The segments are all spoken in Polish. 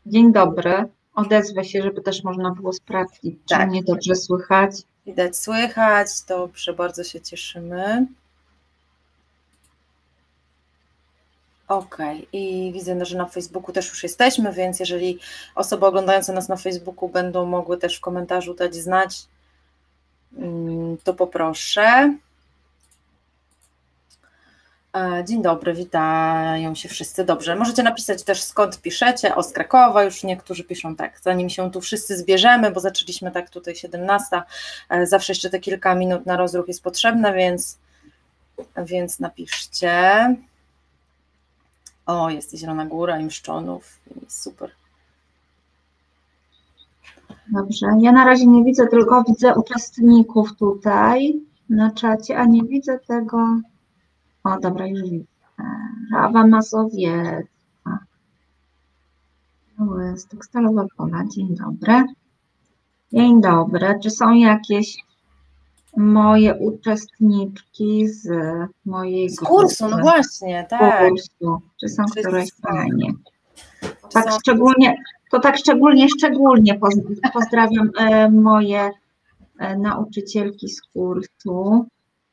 Dzień dobry. Odezwę się, żeby też można było sprawdzić, czy Tak. mnie dobrze słychać. Widać, słychać, dobrze, bardzo się cieszymy. Okej, i widzę, że na Facebooku też już jesteśmy, więc jeżeli osoby oglądające nas na Facebooku będą mogły też w komentarzu dać znać, to poproszę. Dzień dobry, witają się wszyscy. Dobrze, możecie napisać też skąd piszecie, z Krakowa, już niektórzy piszą tak, zanim się tu wszyscy zbierzemy, bo zaczęliśmy tak tutaj 17, zawsze jeszcze te kilka minut na rozruch jest potrzebne, więc napiszcie. O, jest Zielona Góra i Mszczonów, super. Dobrze, ja na razie nie widzę, tylko widzę uczestników tutaj na czacie, a nie widzę tego. O, dobra, już widzę. Rawa Mazowiecka. Łystok, Stalowa Pola, dzień dobry. Dzień dobry, czy są jakieś moje uczestniczki z mojej Z kursu, no właśnie, tak. Kursu, czy są któreś fajnie. Tak szczególnie pozdrawiam moje nauczycielki z kursu.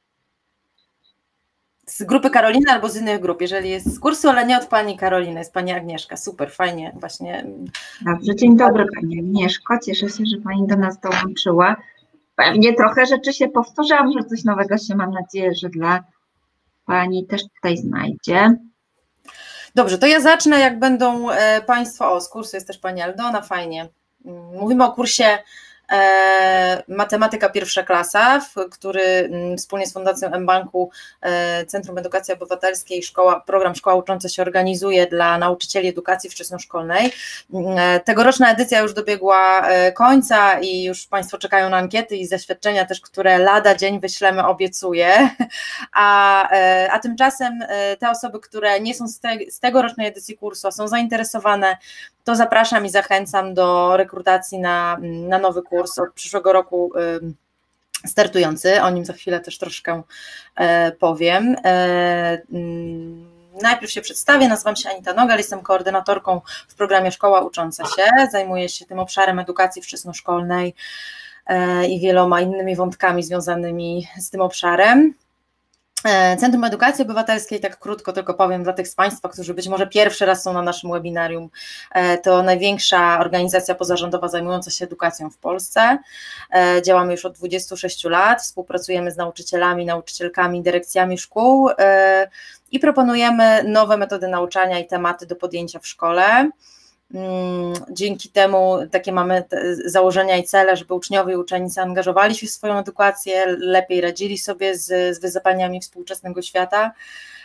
Z grupy Karoliny albo z innych grup, jeżeli jest z kursu, ale nie od pani Karoliny, jest pani Agnieszka, super, fajnie właśnie. Dobrze, dzień dobry pani Agnieszko, cieszę się, że pani do nas dołączyła. Pewnie trochę rzeczy się powtórzą, że coś nowego się, mam nadzieję, że dla pani też tutaj znajdzie. Dobrze, to ja zacznę, jak będą państwo, z kursu jest też pani Aldona, fajnie. Mówimy o kursie Matematyka pierwsza klasa, który wspólnie z Fundacją mBanku, Centrum Edukacji Obywatelskiej, program Szkoła Ucząca się organizuje dla nauczycieli edukacji wczesnoszkolnej. Tegoroczna edycja już dobiegła końca i już państwo czekają na ankiety i zaświadczenia też, które lada dzień wyślemy, obiecuję, a tymczasem te osoby, które nie są z tegorocznej edycji kursu, a są zainteresowane, to zapraszam i zachęcam do rekrutacji na nowy kurs od przyszłego roku startujący, o nim za chwilę też troszkę powiem. Najpierw się przedstawię, nazywam się Anita Nogal, jestem koordynatorką w programie Szkoła Ucząca się, zajmuję się tym obszarem edukacji wczesnoszkolnej i wieloma innymi wątkami związanymi z tym obszarem. Centrum Edukacji Obywatelskiej, tak krótko tylko powiem dla tych z państwa, którzy być może pierwszy raz są na naszym webinarium, to największa organizacja pozarządowa zajmująca się edukacją w Polsce. Działamy już od 26 lat, współpracujemy z nauczycielami, nauczycielkami, dyrekcjami szkół i proponujemy nowe metody nauczania i tematy do podjęcia w szkole. Dzięki temu takie mamy założenia i cele, żeby uczniowie i uczennice angażowali się w swoją edukację, lepiej radzili sobie z wyzwaniami współczesnego świata.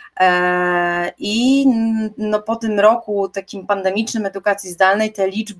I po tym roku takim pandemicznym edukacji zdalnej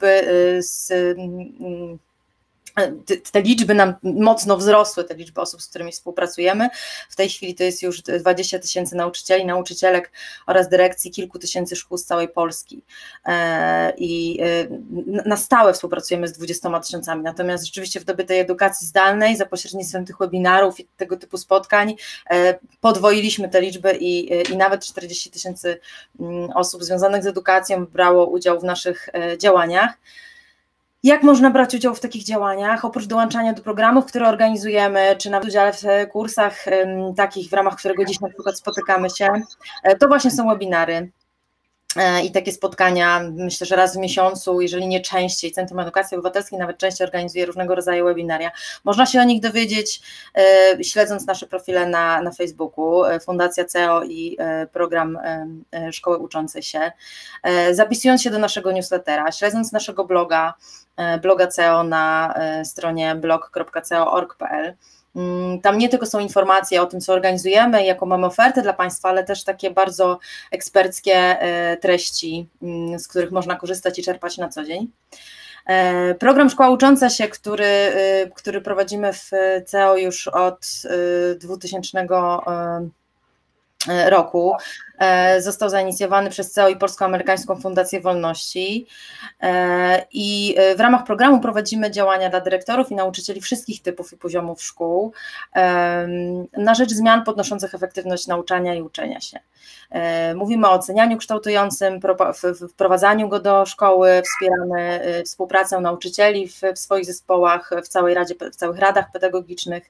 te liczby nam mocno wzrosły, te liczby osób, z którymi współpracujemy. W tej chwili to jest już 20 000 nauczycieli, nauczycielek oraz dyrekcji kilku tysięcy szkół z całej Polski. I na stałe współpracujemy z 20 000. Natomiast rzeczywiście w dobie tej edukacji zdalnej, za pośrednictwem tych webinarów i tego typu spotkań, podwoiliśmy te liczby i nawet 40 000 osób związanych z edukacją brało udział w naszych działaniach. Jak można brać udział w takich działaniach? Oprócz dołączania do programów, które organizujemy, czy nawet udziale w kursach takich, w ramach którego dziś na przykład spotykamy się, to właśnie są webinary i takie spotkania, myślę, że raz w miesiącu, jeżeli nie częściej. Centrum Edukacji Obywatelskiej nawet częściej organizuje różnego rodzaju webinaria. Można się o nich dowiedzieć, śledząc nasze profile na Facebooku, Fundacja CEO i program Szkoły Uczącej się, zapisując się do naszego newslettera, śledząc naszego bloga CEO na stronie blog.ceo.org.pl. Tam nie tylko są informacje o tym, co organizujemy, jaką mamy ofertę dla państwa, ale też takie bardzo eksperckie treści, z których można korzystać i czerpać na co dzień. Program Szkoła Ucząca się, który prowadzimy w CEO już od 2000 roku. Został zainicjowany przez CEO i Polsko-Amerykańską Fundację Wolności i w ramach programu prowadzimy działania dla dyrektorów i nauczycieli wszystkich typów i poziomów szkół na rzecz zmian podnoszących efektywność nauczania i uczenia się. Mówimy o ocenianiu kształtującym, wprowadzaniu go do szkoły, wspieramy współpracę nauczycieli w swoich zespołach, w całej radzie, w całych radach pedagogicznych.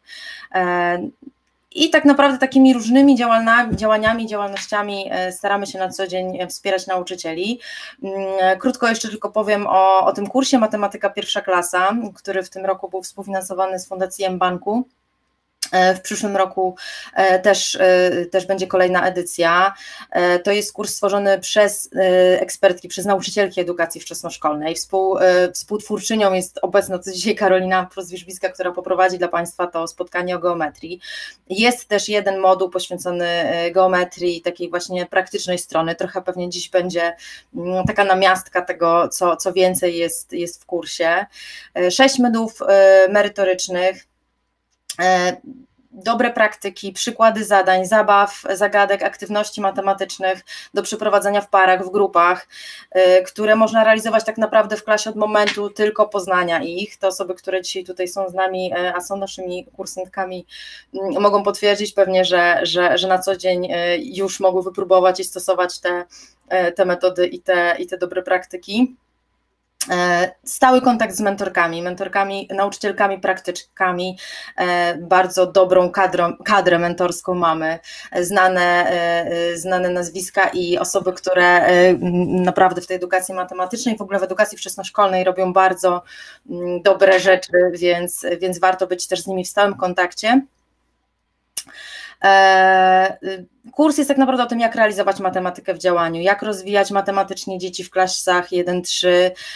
I tak naprawdę takimi różnymi działalnościami staramy się na co dzień wspierać nauczycieli. Krótko jeszcze tylko powiem o tym kursie Matematyka pierwsza klasa, który w tym roku był współfinansowany z Fundacji mBanku. W przyszłym roku też będzie kolejna edycja. To jest kurs stworzony przez ekspertki, przez nauczycielki edukacji wczesnoszkolnej. Współtwórczynią jest obecna tu dzisiaj Karolina Prus-Wierzbicka, która poprowadzi dla Państwa to spotkanie o geometrii. Jest też jeden moduł poświęcony geometrii, takiej właśnie praktycznej strony. Trochę pewnie dziś będzie taka namiastka tego, co więcej jest w kursie. 6 modułów merytorycznych, dobre praktyki, przykłady zadań, zabaw, zagadek, aktywności matematycznych do przeprowadzenia w parach, w grupach, które można realizować tak naprawdę w klasie od momentu tylko poznania ich. Te osoby, które dzisiaj tutaj są z nami, a są naszymi kursantkami, mogą potwierdzić pewnie, że na co dzień już mogły wypróbować i stosować te metody i te dobre praktyki. Stały kontakt z mentorkami, nauczycielkami, praktyczkami, bardzo dobrą kadrę mentorską mamy, znane nazwiska i osoby, które naprawdę w tej edukacji matematycznej, w ogóle w edukacji wczesnoszkolnej robią bardzo dobre rzeczy, więc warto być też z nimi w stałym kontakcie. Kurs jest tak naprawdę o tym, jak realizować matematykę w działaniu, jak rozwijać matematycznie dzieci w klasach 1-3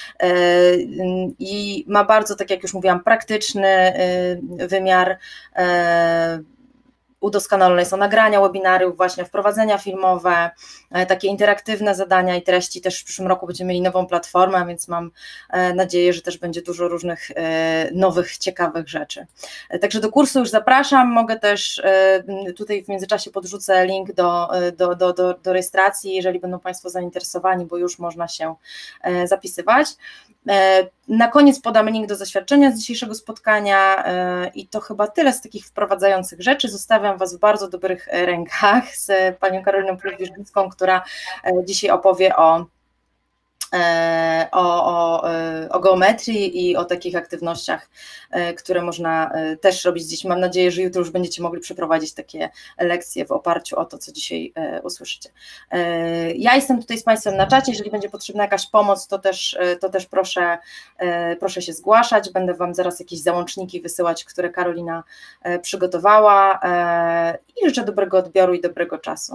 i ma bardzo, tak jak już mówiłam, praktyczny wymiar. Udoskonalone są nagrania webinariów, właśnie wprowadzenia filmowe, takie interaktywne zadania i treści. Też w przyszłym roku będziemy mieli nową platformę, więc mam nadzieję, że też będzie dużo różnych nowych, ciekawych rzeczy. Także do kursu już zapraszam, mogę też tutaj w międzyczasie podrzucę link do rejestracji, jeżeli będą Państwo zainteresowani, bo już można się zapisywać. Na koniec podam link do zaświadczenia z dzisiejszego spotkania i to chyba tyle z takich wprowadzających rzeczy. Zostawiam Was w bardzo dobrych rękach z panią Karoliną Prus-Wierzbicką, która dzisiaj opowie o geometrii i o takich aktywnościach, które można też robić z dziećmi. Mam nadzieję, że jutro już będziecie mogli przeprowadzić takie lekcje w oparciu o to, co dzisiaj usłyszycie. Ja jestem tutaj z Państwem na czacie, jeżeli będzie potrzebna jakaś pomoc, to też proszę się zgłaszać, będę Wam zaraz jakieś załączniki wysyłać, które Karolina przygotowała i życzę dobrego odbioru i dobrego czasu.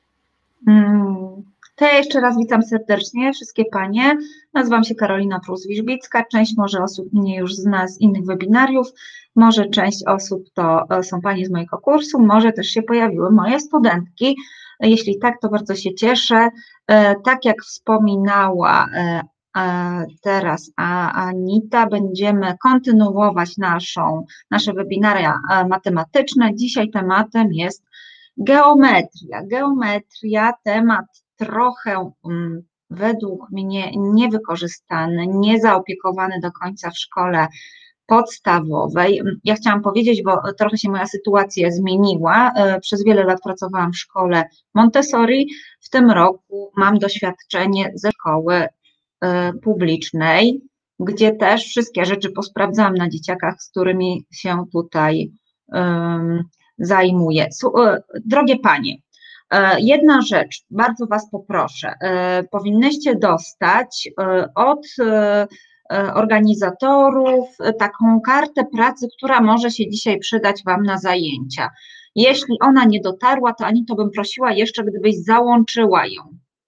To ja jeszcze raz witam serdecznie wszystkie Panie. Nazywam się Karolina Prus-Wierzbicka. Część może osób mnie już zna z innych webinariów, może część osób to są Panie z mojego kursu, może też się pojawiły moje studentki. Jeśli tak, to bardzo się cieszę. Tak jak wspominała teraz Anita, będziemy kontynuować nasze webinaria matematyczne. Dzisiaj tematem jest geometria. Geometria, temat trochę według mnie niewykorzystany, niezaopiekowany do końca w szkole podstawowej. Ja chciałam powiedzieć, bo trochę się moja sytuacja zmieniła. Przez wiele lat pracowałam w szkole Montessori. W tym roku mam doświadczenie ze szkoły publicznej, gdzie też wszystkie rzeczy posprawdzałam na dzieciakach, z którymi się tutaj zajmuję. Drogie Panie, jedna rzecz, bardzo Was poproszę, powinnyście dostać od organizatorów taką kartę pracy, która może się dzisiaj przydać Wam na zajęcia. Jeśli ona nie dotarła, to Anito bym prosiła jeszcze, gdybyś załączyła ją.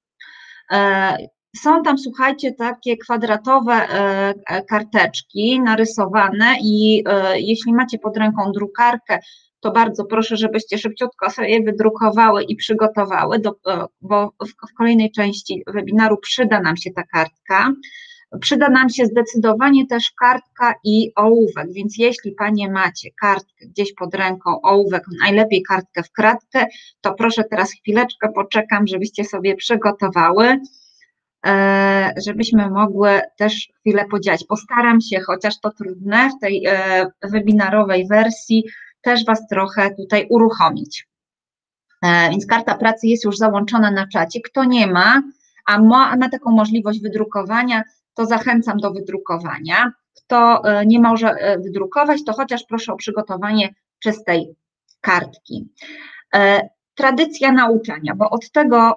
Są tam, słuchajcie, takie kwadratowe karteczki narysowane i jeśli macie pod ręką drukarkę, to bardzo proszę, żebyście szybciutko sobie je wydrukowały i przygotowały, bo w kolejnej części webinaru przyda nam się ta kartka. Przyda nam się zdecydowanie też kartka i ołówek, więc jeśli Panie macie kartkę gdzieś pod ręką, ołówek, najlepiej kartkę w kratkę, to proszę teraz chwileczkę poczekam, żebyście sobie przygotowały, żebyśmy mogły też chwilę podziałać. Postaram się, chociaż to trudne w tej webinarowej wersji, też Was trochę tutaj uruchomić. Więc karta pracy jest już załączona na czacie. Kto nie ma, a ma taką możliwość wydrukowania, to zachęcam do wydrukowania. Kto nie może wydrukować, to chociaż proszę o przygotowanie czystej kartki. Tradycja nauczania, bo od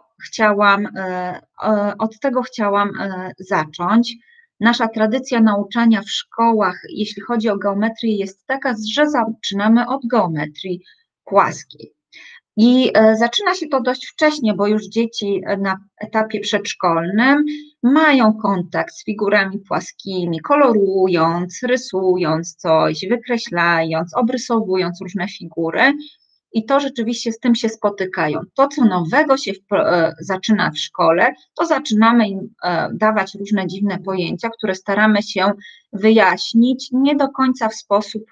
tego chciałam zacząć. Nasza tradycja nauczania w szkołach, jeśli chodzi o geometrię, jest taka, że zaczynamy od geometrii płaskiej. I zaczyna się to dość wcześnie, bo już dzieci na etapie przedszkolnym mają kontakt z figurami płaskimi, kolorując, rysując coś, wykreślając, obrysowując różne figury i to rzeczywiście z tym się spotykają. To, co nowego się zaczyna w szkole, to zaczynamy im dawać różne dziwne pojęcia, które staramy się wyjaśnić nie do końca w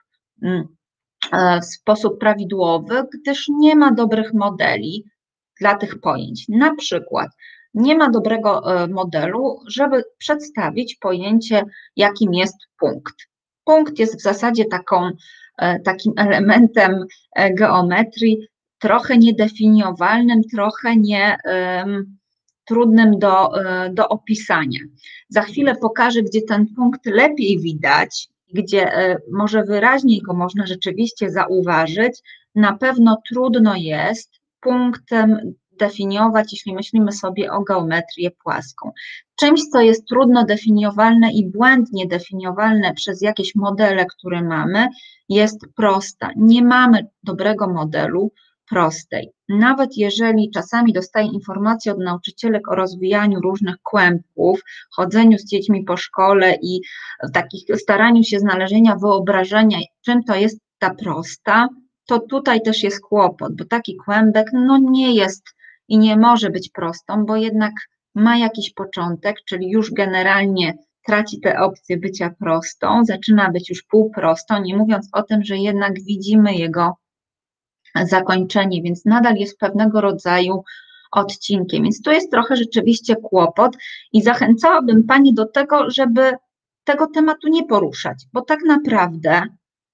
sposób prawidłowy, gdyż nie ma dobrych modeli dla tych pojęć. Na przykład nie ma dobrego modelu, żeby przedstawić pojęcie, jakim jest punkt. Punkt jest w zasadzie takim elementem geometrii, trochę niedefiniowalnym, trochę trudnym do opisania. Za chwilę pokażę, gdzie ten punkt lepiej widać, gdzie może wyraźniej go można rzeczywiście zauważyć. Na pewno trudno jest punktem definiować, jeśli myślimy sobie o geometrię płaską. Czymś, co jest trudno definiowalne i błędnie definiowalne przez jakieś modele, które mamy, jest prosta. Nie mamy dobrego modelu prostej. Nawet jeżeli czasami dostaję informacje od nauczycielek o rozwijaniu różnych kłębków, chodzeniu z dziećmi po szkole i w takich staraniu się znalezienia wyobrażenia, czym to jest ta prosta, to tutaj też jest kłopot, bo taki kłębek nie jest i nie może być prostą, bo jednak ma jakiś początek, czyli już generalnie traci tę opcję bycia prostą, zaczyna być już półprostą, nie mówiąc o tym, że jednak widzimy jego zakończenie, więc nadal jest pewnego rodzaju odcinkiem. Więc tu jest trochę rzeczywiście kłopot i zachęcałabym Panie do tego, żeby tego tematu nie poruszać, bo tak naprawdę,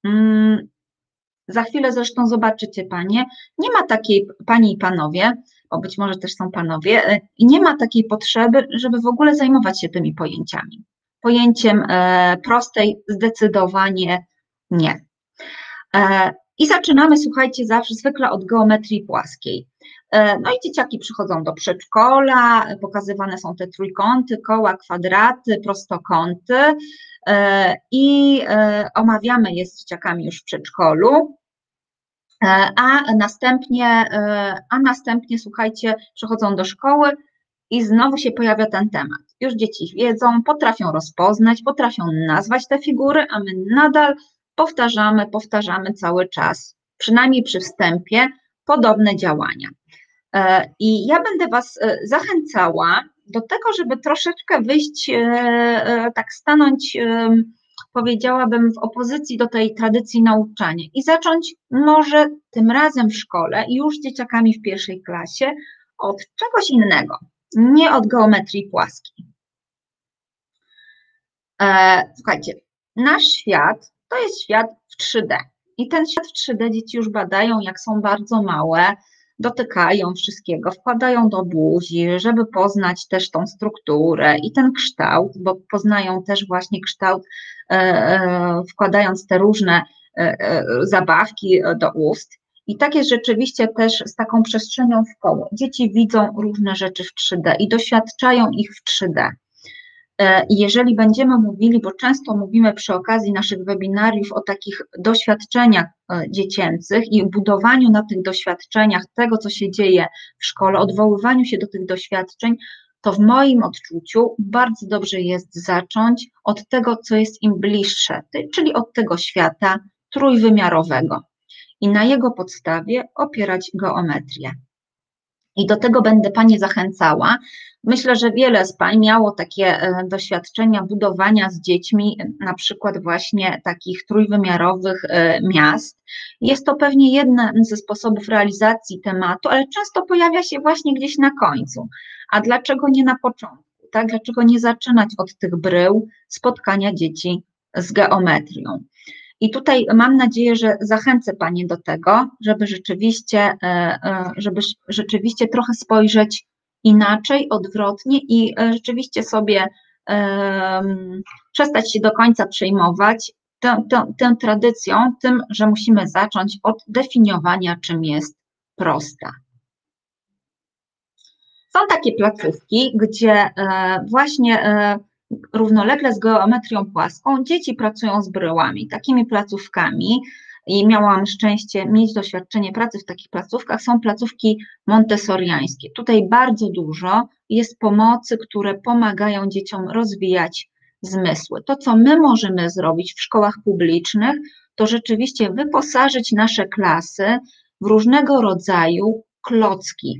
za chwilę zresztą zobaczycie Panie, nie ma takiej, Panie i Panowie, bo być może też są Panowie, i nie ma takiej potrzeby, żeby w ogóle zajmować się tymi pojęciami. Pojęciem prostej zdecydowanie nie. I zaczynamy, słuchajcie, zwykle od geometrii płaskiej. No i dzieciaki przychodzą do przedszkola, pokazywane są te trójkąty, koła, kwadraty, prostokąty i omawiamy je z dzieciakami już w przedszkolu, a następnie, słuchajcie, przychodzą do szkoły i znowu się pojawia ten temat. Już dzieci wiedzą, potrafią rozpoznać, potrafią nazwać te figury, a my nadal powtarzamy cały czas, przynajmniej przy wstępie, podobne działania. I ja będę Was zachęcała do tego, żeby troszeczkę wyjść, tak stanąć, powiedziałabym, w opozycji do tej tradycji nauczania i zacząć może tym razem w szkole i już z dzieciakami w pierwszej klasie od czegoś innego, nie od geometrii płaskiej. Słuchajcie, nasz świat to jest świat w 3D i ten świat w 3D dzieci już badają, jak są bardzo małe, dotykają wszystkiego, wkładają do buzi, żeby poznać też tą strukturę i ten kształt, bo poznają też właśnie kształt, wkładając te różne zabawki do ust. I tak jest rzeczywiście też z taką przestrzenią w koło. Dzieci widzą różne rzeczy w 3D i doświadczają ich w 3D. I jeżeli będziemy mówili, bo często mówimy przy okazji naszych webinariów o takich doświadczeniach dziecięcych i budowaniu na tych doświadczeniach tego, co się dzieje w szkole, odwoływaniu się do tych doświadczeń, to w moim odczuciu bardzo dobrze jest zacząć od tego, co jest im bliższe, czyli od tego świata trójwymiarowego i na jego podstawie opierać geometrię. I do tego będę Panie zachęcała. Myślę, że wiele z Pań miało takie doświadczenia budowania z dziećmi, na przykład właśnie takich trójwymiarowych miast. Jest to pewnie jeden ze sposobów realizacji tematu, ale często pojawia się właśnie gdzieś na końcu. A dlaczego nie na początku? Tak? Dlaczego nie zaczynać od tych brył spotkania dzieci z geometrią? I tutaj mam nadzieję, że zachęcę Panie do tego, żeby rzeczywiście trochę spojrzeć inaczej, odwrotnie i rzeczywiście sobie przestać się do końca przejmować tą tradycją, tym, że musimy zacząć od definiowania, czym jest prosta. Są takie placówki, gdzie właśnie równolegle z geometrią płaską dzieci pracują z bryłami, takimi placówkami i miałam szczęście mieć doświadczenie pracy w takich placówkach, są placówki montessoriańskie. Tutaj bardzo dużo jest pomocy, które pomagają dzieciom rozwijać zmysły. To, co my możemy zrobić w szkołach publicznych, to rzeczywiście wyposażyć nasze klasy w różnego rodzaju klocki,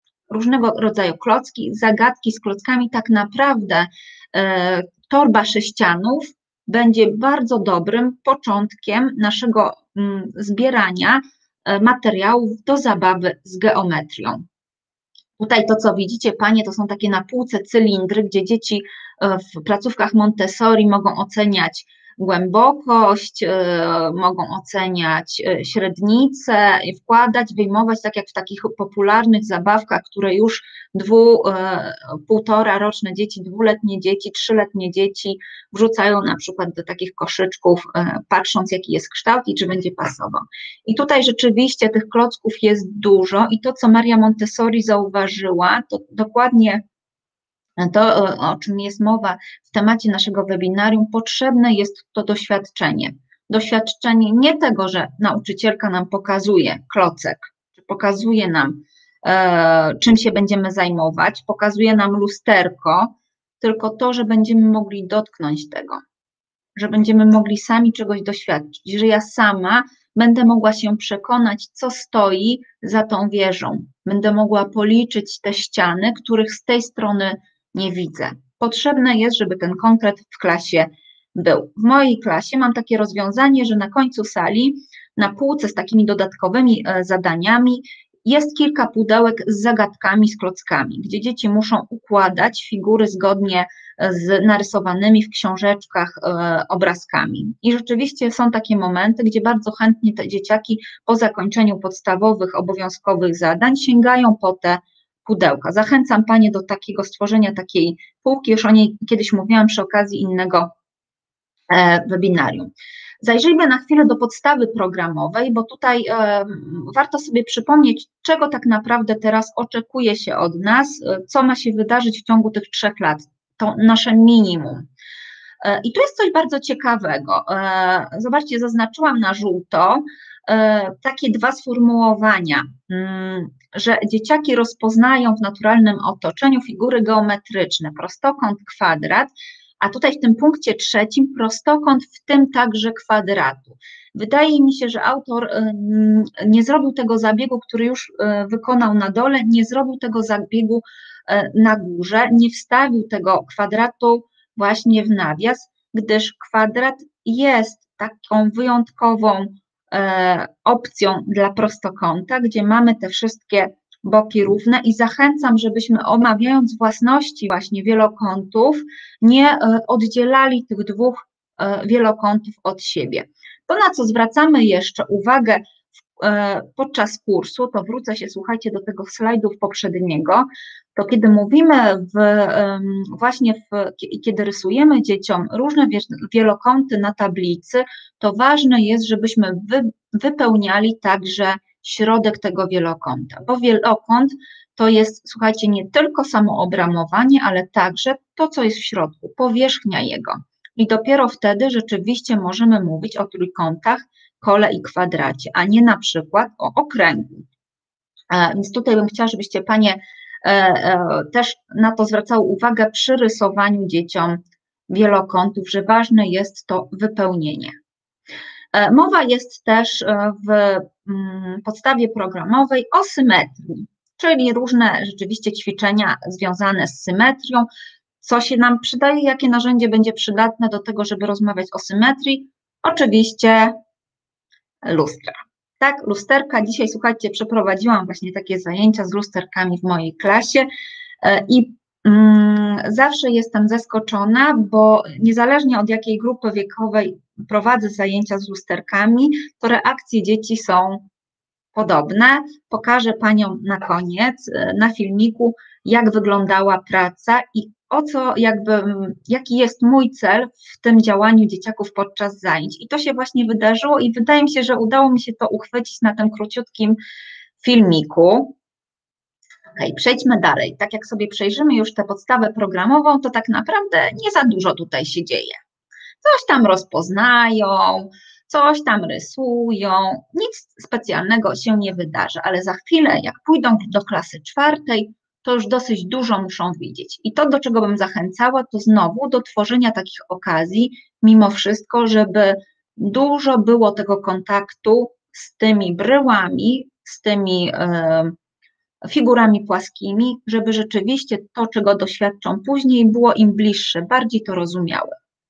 zagadki z klockami. Tak naprawdę torba sześcianów będzie bardzo dobrym początkiem naszego zbierania materiałów do zabawy z geometrią. Tutaj to, co widzicie Panie, to są takie na półce cylindry, gdzie dzieci w placówkach Montessori mogą oceniać głębokość, mogą oceniać średnicę, wkładać, wyjmować, tak jak w takich popularnych zabawkach, które już półtora roczne dzieci, dwuletnie dzieci, trzyletnie dzieci wrzucają na przykład do takich koszyczków, patrząc jaki jest kształt i czy będzie pasował. I tutaj rzeczywiście tych klocków jest dużo i to, co Maria Montessori zauważyła, to dokładnie to, o czym jest mowa w temacie naszego webinarium, potrzebne jest to doświadczenie. Doświadczenie nie tego, że nauczycielka nam pokazuje klocek, pokazuje nam, czym się będziemy zajmować, pokazuje nam lusterko, tylko to, że będziemy mogli dotknąć tego, że będziemy mogli sami czegoś doświadczyć, że ja sama będę mogła się przekonać, co stoi za tą wieżą. Będę mogła policzyć te ściany, których z tej strony nie widzę. Potrzebne jest, żeby ten konkret w klasie był. W mojej klasie mam takie rozwiązanie, że na końcu sali, na półce z takimi dodatkowymi zadaniami jest kilka pudełek z zagadkami, z klockami, gdzie dzieci muszą układać figury zgodnie z narysowanymi w książeczkach obrazkami. I rzeczywiście są takie momenty, gdzie bardzo chętnie te dzieciaki po zakończeniu podstawowych, obowiązkowych zadań sięgają po te pudełka. Zachęcam Panie do takiego stworzenia takiej półki, już o niej kiedyś mówiłam przy okazji innego webinarium. Zajrzyjmy na chwilę do podstawy programowej, bo tutaj warto sobie przypomnieć, czego tak naprawdę teraz oczekuje się od nas, co ma się wydarzyć w ciągu tych 3 lat, to nasze minimum. I tu jest coś bardzo ciekawego. Zobaczcie, zaznaczyłam na żółto takie 2 sformułowania, że dzieciaki rozpoznają w naturalnym otoczeniu figury geometryczne, prostokąt, kwadrat, a tutaj w tym punkcie 3 prostokąt, w tym także kwadratu. Wydaje mi się, że autor nie zrobił tego zabiegu, który już wykonał na dole, nie zrobił tego zabiegu na górze, nie wstawił tego kwadratu właśnie w nawias, gdyż kwadrat jest taką wyjątkową opcją dla prostokąta, gdzie mamy te wszystkie boki równe i zachęcam, żebyśmy omawiając własności właśnie wielokątów nie oddzielali tych 2 wielokątów od siebie. To, na co zwracamy jeszcze uwagę podczas kursu, to wrócę się, słuchajcie, do tego slajdu poprzedniego, to kiedy mówimy kiedy rysujemy dzieciom różne wielokąty na tablicy, to ważne jest, żebyśmy wypełniali także środek tego wielokąta, bo wielokąt to jest, słuchajcie, nie tylko samo obramowanie, ale także to, co jest w środku, powierzchnia jego. I dopiero wtedy rzeczywiście możemy mówić o trójkątach, kole i kwadracie, a nie na przykład o okręgu. Więc tutaj bym chciała, żebyście Panie też na to zwracały uwagę przy rysowaniu dzieciom wielokątów, że ważne jest to wypełnienie. Mowa jest też w podstawie programowej o symetrii. czyli różne rzeczywiście ćwiczenia związane z symetrią. Co się nam przydaje, jakie narzędzie będzie przydatne do tego, żeby rozmawiać o symetrii? Oczywiście lustra. Tak, lusterka. Dzisiaj, słuchajcie, przeprowadziłam właśnie takie zajęcia z lusterkami w mojej klasie i zawsze jestem zaskoczona, bo niezależnie od jakiej grupy wiekowej prowadzę zajęcia z lusterkami, to reakcje dzieci są podobne. Pokażę Paniom na koniec na filmiku, jak wyglądała praca i jaki jest mój cel w tym działaniu dzieciaków podczas zajęć. I to się właśnie wydarzyło i wydaje mi się, że udało mi się to uchwycić na tym króciutkim filmiku. Ok, przejdźmy dalej. Tak jak sobie przejrzymy już tę podstawę programową, to tak naprawdę nie za dużo tutaj się dzieje. Coś tam rozpoznają, coś tam rysują, nic specjalnego się nie wydarzy, ale za chwilę, jak pójdą do klasy 4, to już dosyć dużo muszą widzieć. I to, do czego bym zachęcała, to znowu do tworzenia takich okazji, mimo wszystko, żeby dużo było tego kontaktu z tymi bryłami, z tymi figurami płaskimi, żeby rzeczywiście to, czego doświadczą później, było im bliższe, bardziej to rozumiałe.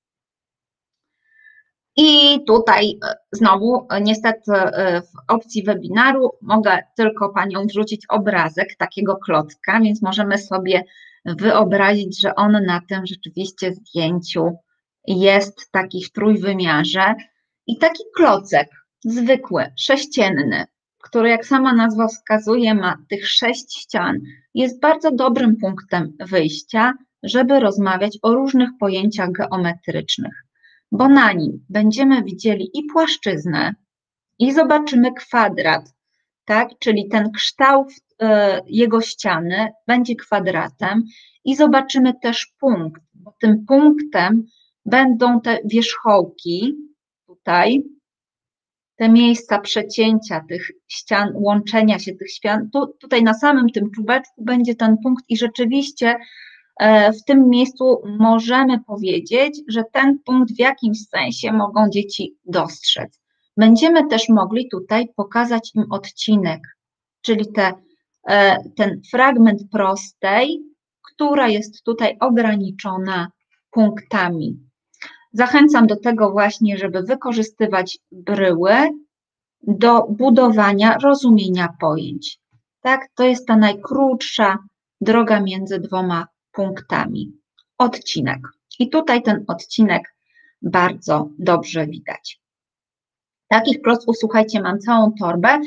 I tutaj znowu niestety w opcji webinaru mogę tylko Paniom wrzucić obrazek takiego klocka, więc możemy sobie wyobrazić, że on na tym rzeczywiście zdjęciu jest taki w trójwymiarze. I taki klocek zwykły, sześcienny, który jak sama nazwa wskazuje ma tych 6 ścian, jest bardzo dobrym punktem wyjścia, żeby rozmawiać o różnych pojęciach geometrycznych. Bo na nim będziemy widzieli i płaszczyznę, i zobaczymy kwadrat, tak? Czyli ten kształt jego ściany będzie kwadratem i zobaczymy też punkt, bo tym punktem będą te wierzchołki, tutaj, te miejsca przecięcia tych ścian, łączenia się tych ścian, tutaj na samym tym czubeczku będzie ten punkt i rzeczywiście w tym miejscu możemy powiedzieć, że ten punkt w jakimś sensie mogą dzieci dostrzec. Będziemy też mogli tutaj pokazać im odcinek, czyli ten fragment prostej, która jest tutaj ograniczona punktami. Zachęcam do tego właśnie, żeby wykorzystywać bryły do budowania rozumienia pojęć. Tak, to jest ta najkrótsza droga między dwoma punktami. Odcinek. I tutaj ten odcinek bardzo dobrze widać. Takich klocków, słuchajcie, mam całą torbę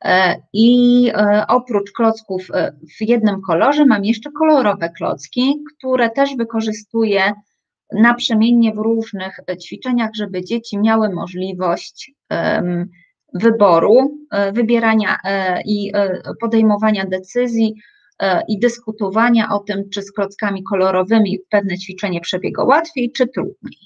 i oprócz klocków w jednym kolorze mam jeszcze kolorowe klocki, które też wykorzystuję naprzemiennie w różnych ćwiczeniach, żeby dzieci miały możliwość wyboru, wybierania i podejmowania decyzji i dyskutowania o tym, czy z klockami kolorowymi pewne ćwiczenie przebiega łatwiej, czy trudniej.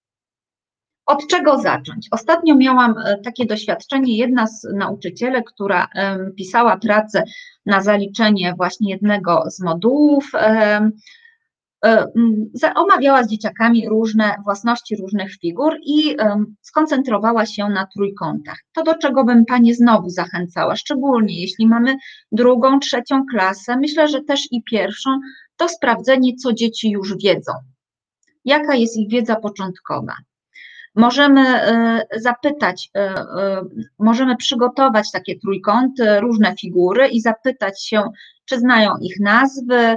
Od czego zacząć? Ostatnio miałam takie doświadczenie, jedna z nauczycielek, która pisała pracę na zaliczenie właśnie jednego z modułów, omawiała z dzieciakami różne własności różnych figur i skoncentrowała się na trójkątach. To, do czego bym Panie znowu zachęcała, szczególnie jeśli mamy 2., 3. klasę, myślę, że też i 1., to sprawdzenie, co dzieci już wiedzą. Jaka jest ich wiedza początkowa? Możemy zapytać, możemy przygotować takie trójkąty, różne figury i zapytać się, czy znają ich nazwy,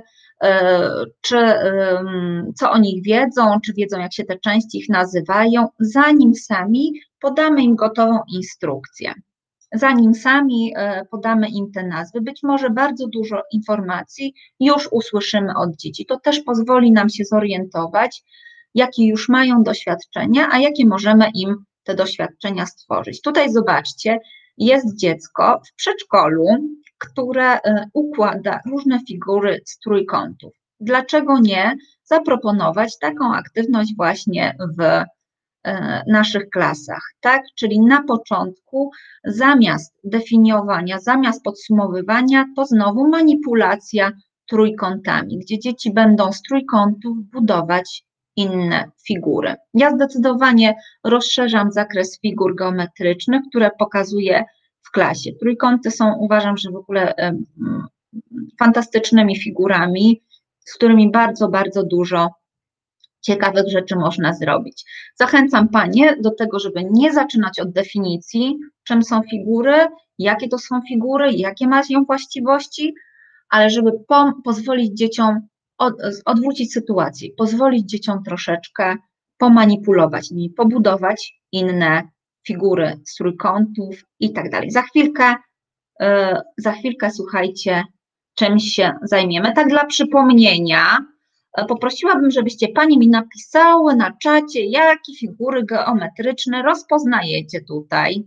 co o nich wiedzą, czy wiedzą, jak się te części ich nazywają, zanim sami podamy im gotową instrukcję. Zanim sami podamy im te nazwy, być może bardzo dużo informacji już usłyszymy od dzieci. To też pozwoli nam się zorientować, jakie już mają doświadczenia, a jakie możemy im te doświadczenia stworzyć. Tutaj zobaczcie, jest dziecko w przedszkolu, które układa różne figury z trójkątów. Dlaczego nie zaproponować taką aktywność właśnie w naszych klasach, tak? Czyli na początku zamiast definiowania, zamiast podsumowywania, to znowu manipulacja trójkątami, gdzie dzieci będą z trójkątów budować inne figury. Ja zdecydowanie rozszerzam zakres figur geometrycznych, które pokazuję w klasie. Trójkąty są, uważam, że w ogóle fantastycznymi figurami, z którymi bardzo, bardzo dużo ciekawych rzeczy można zrobić. Zachęcam Panie do tego, żeby nie zaczynać od definicji, czym są figury, jakie to są figury, jakie mają właściwości, ale żeby pozwolić dzieciom odwrócić sytuację, pozwolić dzieciom troszeczkę pomanipulować nimi, pobudować inne figury z trójkątów i tak dalej. Za chwilkę, słuchajcie, czym się zajmiemy. Tak dla przypomnienia, poprosiłabym, żebyście Panie mi napisały na czacie, jakie figury geometryczne rozpoznajecie tutaj.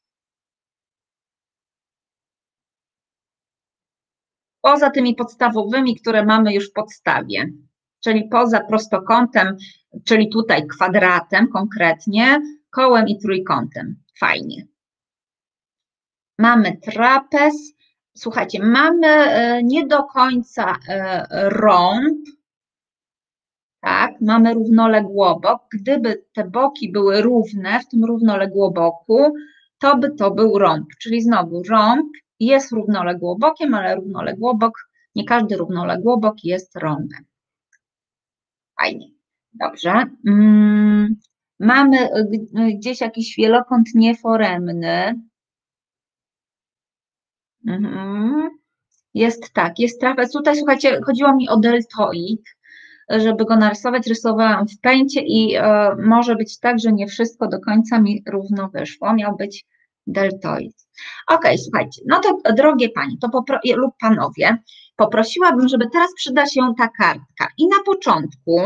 Poza tymi podstawowymi, które mamy już w podstawie, czyli poza prostokątem, czyli tutaj kwadratem konkretnie, kołem i trójkątem. Fajnie. Mamy trapez. Słuchajcie, mamy nie do końca rąb, tak, mamy równoległobok. Gdyby te boki były równe w tym równoległoboku, to by to był rąb, czyli znowu rąb jest równoległobokiem, ale równoległobok, nie każdy równoległobok jest rąbem. Fajnie, dobrze. Mamy gdzieś jakiś wielokąt nieforemny. Jest tak, jest trapez. Tutaj, słuchajcie, chodziło mi o deltoid. Żeby go narysować, rysowałam w pęcie i może być tak, że nie wszystko do końca mi równo wyszło. Miał być deltoid. Ok, słuchajcie, no to drogie Panie lub Panowie, poprosiłabym, żeby teraz przyda się ta kartka. I na początku,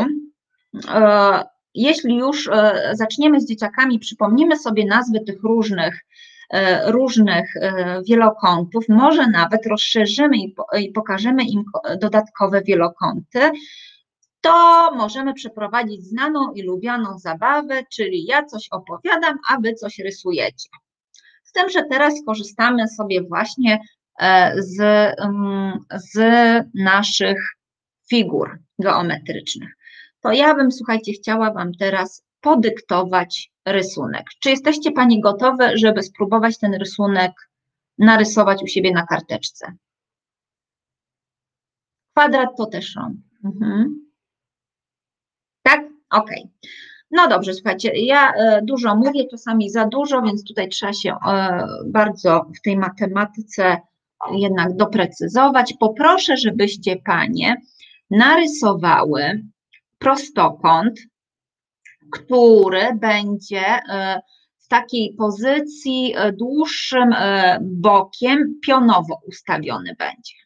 jeśli już zaczniemy z dzieciakami, przypomnimy sobie nazwy tych różnych wielokątów, może nawet rozszerzymy i pokażemy im dodatkowe wielokąty, to możemy przeprowadzić znaną i lubianą zabawę, czyli ja coś opowiadam, a Wy coś rysujecie. Z tym, że teraz skorzystamy sobie właśnie z naszych figur geometrycznych. To ja bym, słuchajcie, chciała Wam teraz podyktować rysunek. Czy jesteście Panie gotowe, żeby spróbować ten rysunek narysować u siebie na karteczce? Kwadrat to też rąb. Tak? Ok. No dobrze, słuchajcie, ja dużo mówię, czasami za dużo, więc tutaj trzeba się bardzo w tej matematyce jednak doprecyzować. Poproszę, żebyście Panie narysowały prostokąt, który będzie w takiej pozycji dłuższym bokiem, pionowo ustawiony będzie.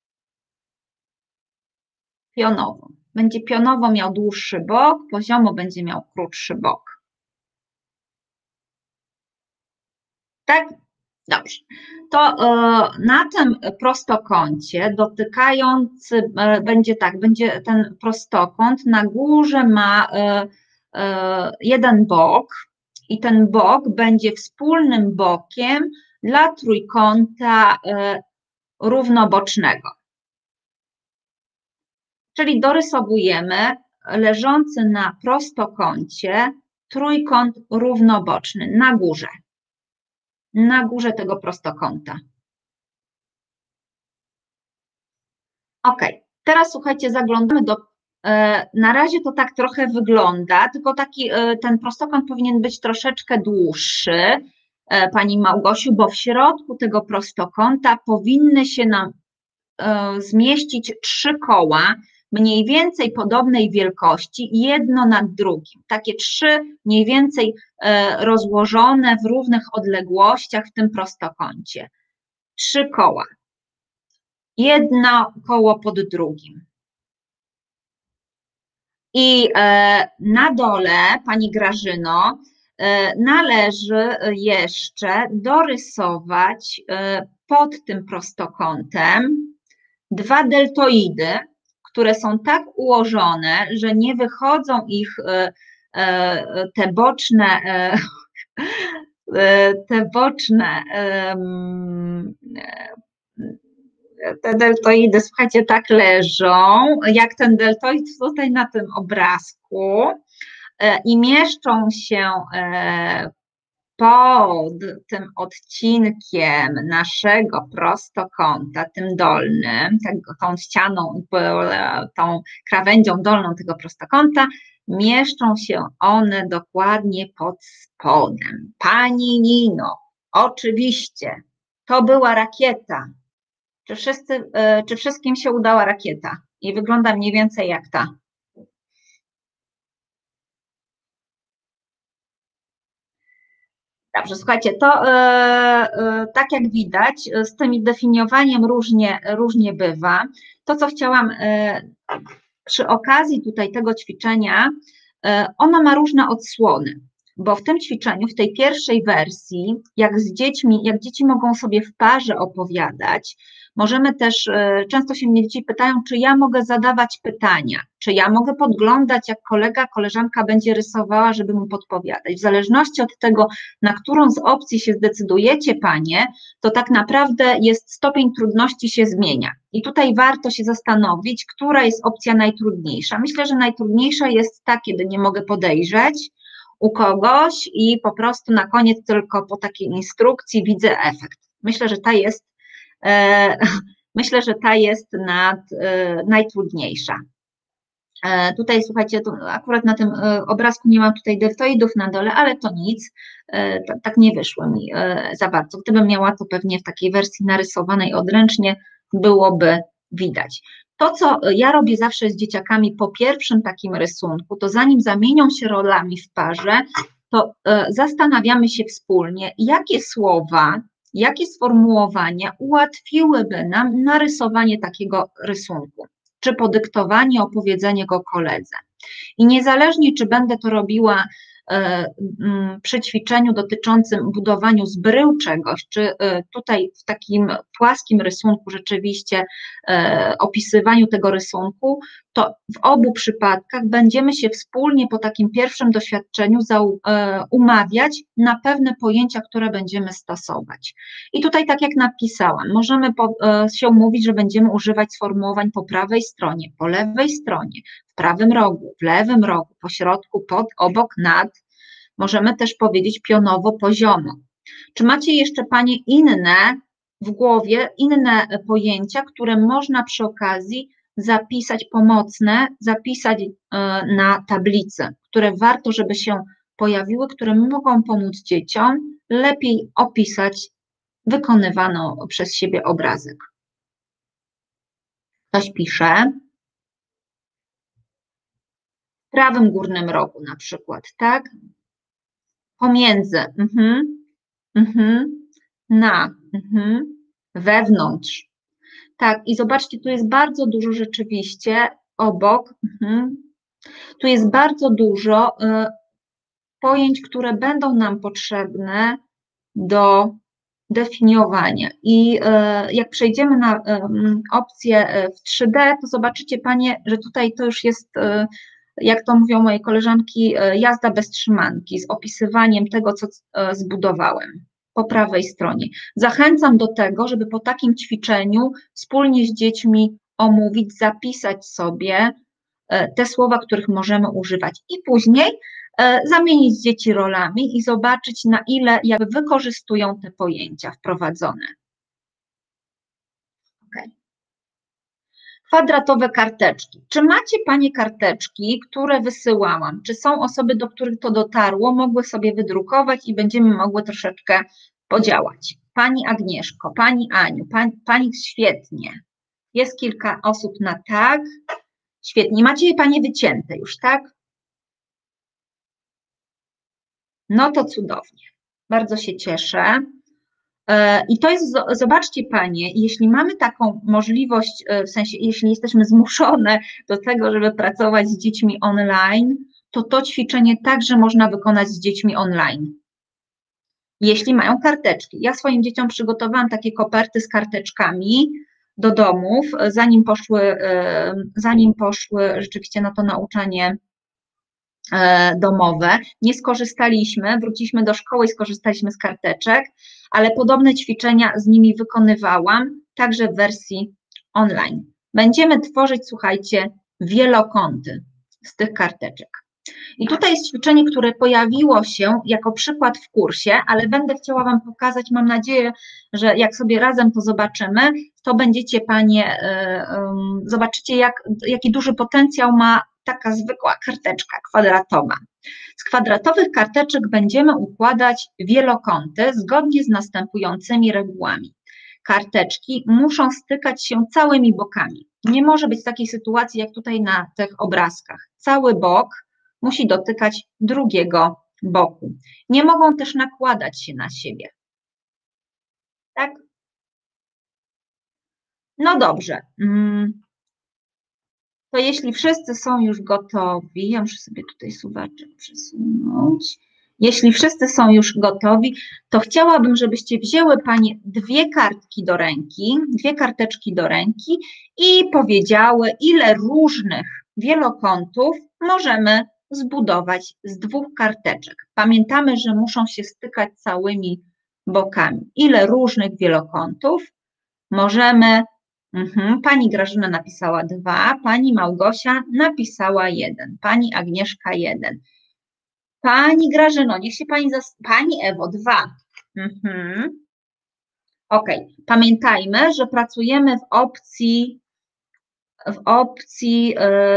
Pionowo. Będzie pionowo miał dłuższy bok, poziomo będzie miał krótszy bok. Tak? Dobrze. To na tym prostokącie dotykający będzie tak, będzie ten prostokąt, na górze ma jeden bok i ten bok będzie wspólnym bokiem dla trójkąta równobocznego. Czyli dorysowujemy leżący na prostokącie trójkąt równoboczny na górze tego prostokąta. Ok, teraz słuchajcie, zaglądamy na razie to tak trochę wygląda, tylko ten prostokąt powinien być troszeczkę dłuższy, Pani Małgosiu, bo w środku tego prostokąta powinny się nam zmieścić 3 koła, mniej więcej podobnej wielkości, jedno nad drugim. Takie 3 mniej więcej rozłożone w równych odległościach w tym prostokącie. 3 koła. Jedno koło pod drugim. I na dole, Pani Grażyno, należy jeszcze dorysować pod tym prostokątem 2 deltoidy, które są tak ułożone, że nie wychodzą ich te deltoidy, słuchajcie, tak leżą, jak ten deltoid tutaj na tym obrazku i mieszczą się pod tym odcinkiem naszego prostokąta, tym dolnym, tą ścianą, tą krawędzią dolną tego prostokąta, mieszczą się one dokładnie pod spodem. Pani Nino, oczywiście, to była rakieta. Czy wszystkim się udała rakieta? I wygląda mniej więcej jak ta. Dobrze, słuchajcie, to tak jak widać, z tym definiowaniem różnie bywa. To, co chciałam przy okazji tutaj tego ćwiczenia, ono ma różne odsłony, bo w tym ćwiczeniu, w tej pierwszej wersji, jak dzieci mogą sobie w parze opowiadać, możemy też, często się mnie dzieci pytają, czy ja mogę zadawać pytania, czy ja mogę podglądać, jak koleżanka będzie rysowała, żeby mu podpowiadać. W zależności od tego, na którą z opcji się zdecydujecie, panie, to tak naprawdę stopień trudności się zmienia. I tutaj warto się zastanowić, która jest opcja najtrudniejsza. Myślę, że najtrudniejsza jest ta, kiedy nie mogę podejrzeć u kogoś i po prostu na koniec tylko po takiej instrukcji widzę efekt. Myślę, że ta jest najtrudniejsza. Tutaj słuchajcie, akurat na tym obrazku nie mam tutaj deltoidów na dole, ale to nic, tak nie wyszło mi za bardzo. Gdybym miała, to pewnie w takiej wersji narysowanej odręcznie byłoby widać. To, co ja robię zawsze z dzieciakami po pierwszym takim rysunku, to zanim zamienią się rolami w parze, to zastanawiamy się wspólnie, jakie słowa, jakie sformułowania ułatwiłyby nam narysowanie takiego rysunku, czy podyktowanie, opowiedzenie go koledze. I niezależnie, czy będę to robiła przy ćwiczeniu dotyczącym budowaniu z brył czegoś, czy tutaj w takim płaskim rysunku rzeczywiście opisywaniu tego rysunku, to w obu przypadkach będziemy się wspólnie po takim pierwszym doświadczeniu umawiać na pewne pojęcia, które będziemy stosować. I tutaj, tak jak napisałam, możemy się umówić, że będziemy używać sformułowań po prawej stronie, po lewej stronie, w prawym rogu, w lewym rogu, po środku, pod, obok, nad. Możemy też powiedzieć pionowo, poziomo. Czy macie jeszcze panie w głowie inne pojęcia, które można przy okazji zapisać na tablicy, które warto, żeby się pojawiły, które mogą pomóc dzieciom lepiej opisać wykonywany przez siebie obrazek? Ktoś pisze. W prawym górnym rogu na przykład, tak? Pomiędzy, wewnątrz. Tak, i zobaczcie, tu jest bardzo dużo rzeczywiście obok, tu jest bardzo dużo pojęć, które będą nam potrzebne do definiowania. I jak przejdziemy na opcję w 3D, to zobaczycie panie, że tutaj to już jest, jak to mówią moje koleżanki, jazda bez trzymanki, z opisywaniem tego, co zbudowałem po prawej stronie. Zachęcam do tego, żeby po takim ćwiczeniu wspólnie z dziećmi omówić, zapisać sobie te słowa, których możemy używać i później zamienić dzieci rolami i zobaczyć, na ile jakby wykorzystują te pojęcia wprowadzone. Okay. Kwadratowe karteczki. Czy macie panie karteczki, które wysyłałam? Czy są osoby, do których to dotarło, mogły sobie wydrukować i będziemy mogły troszeczkę podziałać? Pani Agnieszko, pani Aniu, pani świetnie. Jest kilka osób na tak. Świetnie. Macie je panie wycięte już, tak? No to cudownie. Bardzo się cieszę. I to jest, zobaczcie panie, jeśli mamy taką możliwość, w sensie jeśli jesteśmy zmuszone do tego, żeby pracować z dziećmi online, to ćwiczenie także można wykonać z dziećmi online. Jeśli mają karteczki. Ja swoim dzieciom przygotowałam takie koperty z karteczkami do domów, zanim poszły rzeczywiście na to nauczanie domowe. Nie skorzystaliśmy, wróciliśmy do szkoły i skorzystaliśmy z karteczek, ale podobne ćwiczenia z nimi wykonywałam, także w wersji online. Będziemy tworzyć, słuchajcie, wielokąty z tych karteczek. I tutaj jest ćwiczenie, które pojawiło się jako przykład w kursie, ale będę chciała Wam pokazać, mam nadzieję, że jak sobie razem to zobaczymy, to będziecie Panie, zobaczycie jaki duży potencjał ma taka zwykła karteczka kwadratowa. Z kwadratowych karteczek będziemy układać wielokąty zgodnie z następującymi regułami. Karteczki muszą stykać się całymi bokami. Nie może być takiej sytuacji jak tutaj na tych obrazkach. Cały bok musi dotykać drugiego boku. Nie mogą też nakładać się na siebie. Tak? No dobrze. To jeśli wszyscy są już gotowi, ja muszę sobie tutaj suwaczek przesunąć. Jeśli wszyscy są już gotowi, to chciałabym, żebyście wzięły Panie dwie karteczki do ręki i powiedziały, ile różnych wielokątów możemy zbudować z dwóch karteczek. Pamiętamy, że muszą się stykać całymi bokami. Ile różnych wielokątów możemy. Pani Grażyna napisała 2, pani Małgosia napisała 1, pani Agnieszka 1. Pani Grażyno, niech się pani Ewo 2. Ok, pamiętajmy, że pracujemy w opcji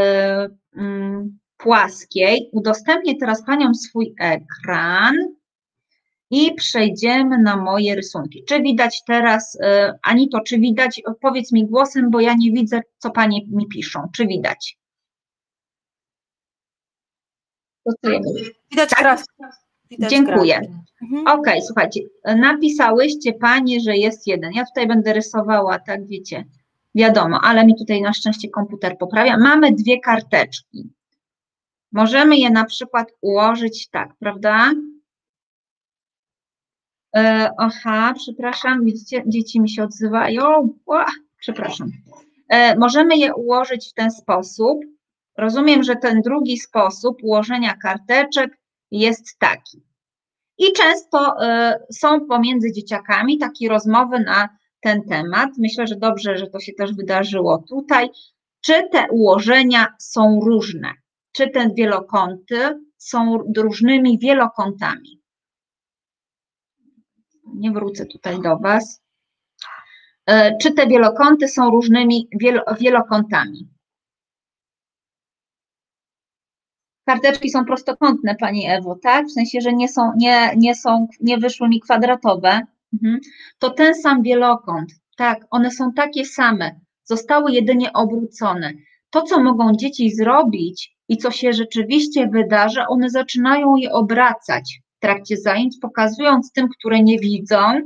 płaskiej. Udostępnię teraz Paniom swój ekran i przejdziemy na moje rysunki. Czy widać teraz, Anito, czy widać? Powiedz mi głosem, bo ja nie widzę, co Panie mi piszą. Czy widać? Widać tak? Dziękuję. Ok, słuchajcie, napisałyście Panie, że jest 1. Ja tutaj będę rysowała, tak wiecie, wiadomo, ale mi tutaj na szczęście komputer poprawia. Mamy dwie karteczki. Możemy je na przykład ułożyć tak, prawda? Aha, przepraszam, widzicie, dzieci mi się odzywają. Przepraszam. Możemy je ułożyć w ten sposób. Rozumiem, że ten drugi sposób ułożenia karteczek jest taki. I często są pomiędzy dzieciakami takie rozmowy na ten temat. Myślę, że dobrze, że to się też wydarzyło tutaj. Czy te ułożenia są różne? Czy te wielokąty są różnymi wielokątami? Nie wrócę tutaj do Was. Czy te wielokąty są różnymi wielokątami? Karteczki są prostokątne, Pani Ewo, tak? W sensie, że nie wyszły mi kwadratowe. To ten sam wielokąt, tak, one są takie same, zostały jedynie obrócone. To, co mogą dzieci zrobić i co się rzeczywiście wydarza, one zaczynają je obracać w trakcie zajęć, pokazując tym, które nie widzą,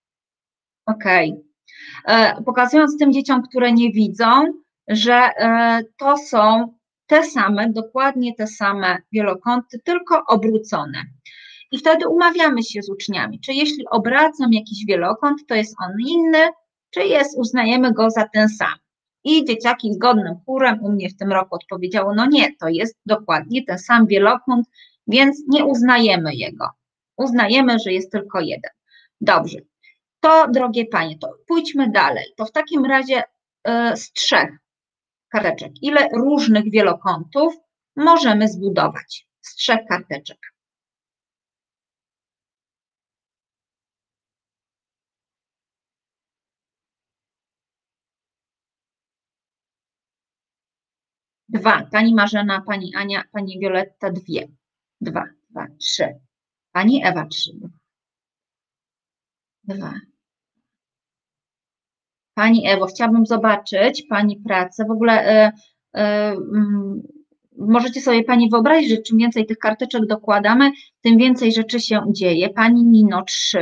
pokazując tym dzieciom, które nie widzą, że to są te same, dokładnie te same wielokąty, tylko obrócone. I wtedy umawiamy się z uczniami, czy jeśli obracam jakiś wielokąt, to jest on inny, czy uznajemy go za ten sam. I dzieciaki zgodnym chórem u mnie w tym roku odpowiedziało, no nie, to jest dokładnie ten sam wielokąt, więc nie uznajemy jego. Uznajemy, że jest tylko jeden. Dobrze. To, drogie Panie, to pójdźmy dalej. To w takim razie z 3 karteczek, ile różnych wielokątów możemy zbudować z 3 karteczek? Dwa. Pani Marzena, Pani Ania, Pani Wioletta, 2. 2, 2, 3. Pani Ewa, 3. 2. Pani Ewo, chciałabym zobaczyć Pani pracę. W ogóle możecie sobie Pani wyobrazić, że czym więcej tych karteczek dokładamy, tym więcej rzeczy się dzieje. Pani Nino, 3.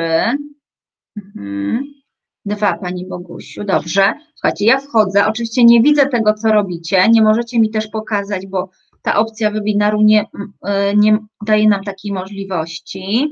2, Pani Bogusiu, dobrze. Słuchajcie, ja wchodzę, oczywiście nie widzę tego, co robicie, nie możecie mi też pokazać, bo ta opcja webinaru nie daje nam takiej możliwości.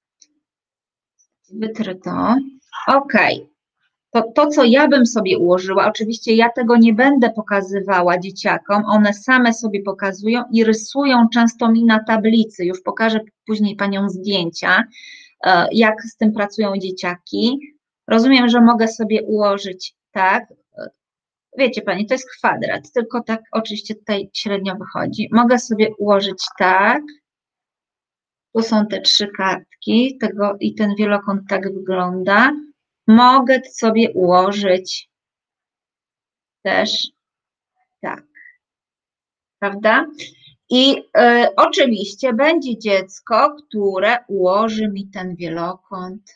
Wytrę to. Ok. To, co ja bym sobie ułożyła, oczywiście ja tego nie będę pokazywała dzieciakom, one same sobie pokazują i rysują często mi na tablicy, już pokażę później Paniom zdjęcia, jak z tym pracują dzieciaki. Rozumiem, że mogę sobie ułożyć tak, wiecie Pani, to jest kwadrat, tylko tak oczywiście tutaj średnio wychodzi. Mogę sobie ułożyć tak. Tu są te 3 kartki i ten wielokąt tak wygląda. Mogę sobie ułożyć też tak, prawda? I oczywiście będzie dziecko, które ułoży mi ten wielokąt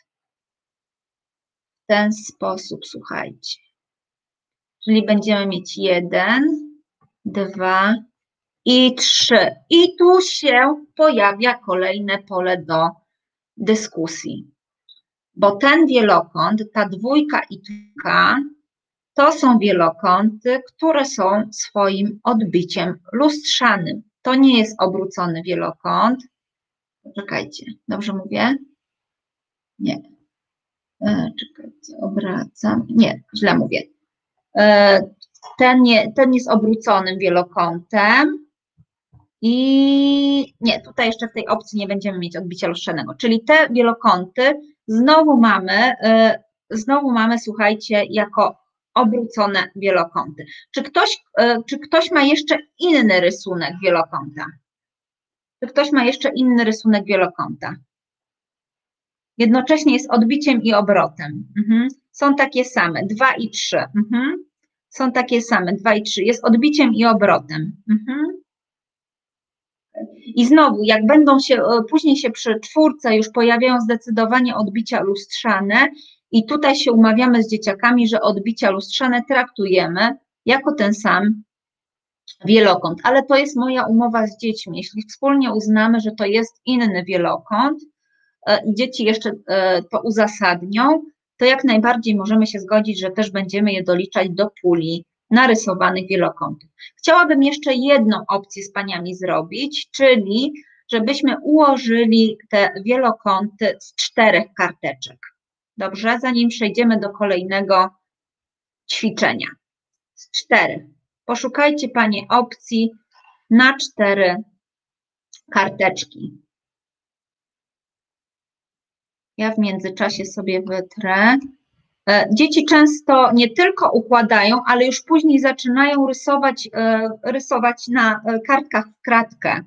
w ten sposób, słuchajcie. Czyli będziemy mieć 1, 2 i 3. I tu się pojawia kolejne pole do dyskusji. Bo ten wielokąt, ta 2 i 3, to są wielokąty, które są swoim odbiciem lustrzanym. To nie jest obrócony wielokąt. Czekajcie, dobrze mówię? Nie. Czekajcie, obracam. Nie, źle mówię. Ten jest obróconym wielokątem i nie, tutaj jeszcze w tej opcji nie będziemy mieć odbicia lustrzanego. Czyli te wielokąty znowu mamy, słuchajcie, jako obrócone wielokąty. Czy ktoś ma jeszcze inny rysunek wielokąta? Czy ktoś ma jeszcze inny rysunek wielokąta? Jednocześnie jest odbiciem i obrotem. Są takie same, 2 i 3. Są takie same, 2 i 3. Jest odbiciem i obrotem. I znowu, jak będą się, później się przy 4 już pojawiają zdecydowanie odbicia lustrzane i tutaj się umawiamy z dzieciakami, że odbicia lustrzane traktujemy jako ten sam wielokąt. Ale to jest moja umowa z dziećmi. Jeśli wspólnie uznamy, że to jest inny wielokąt i dzieci jeszcze to uzasadnią, to jak najbardziej możemy się zgodzić, że też będziemy je doliczać do puli narysowanych wielokątów. Chciałabym jeszcze jedną opcję z Paniami zrobić, czyli żebyśmy ułożyli te wielokąty z 4 karteczek. Dobrze? Zanim przejdziemy do kolejnego ćwiczenia. Z 4. Poszukajcie Panie opcji na 4 karteczki. Ja w międzyczasie sobie wytrę. Dzieci często nie tylko układają, ale już później zaczynają rysować na kartkach w kratkę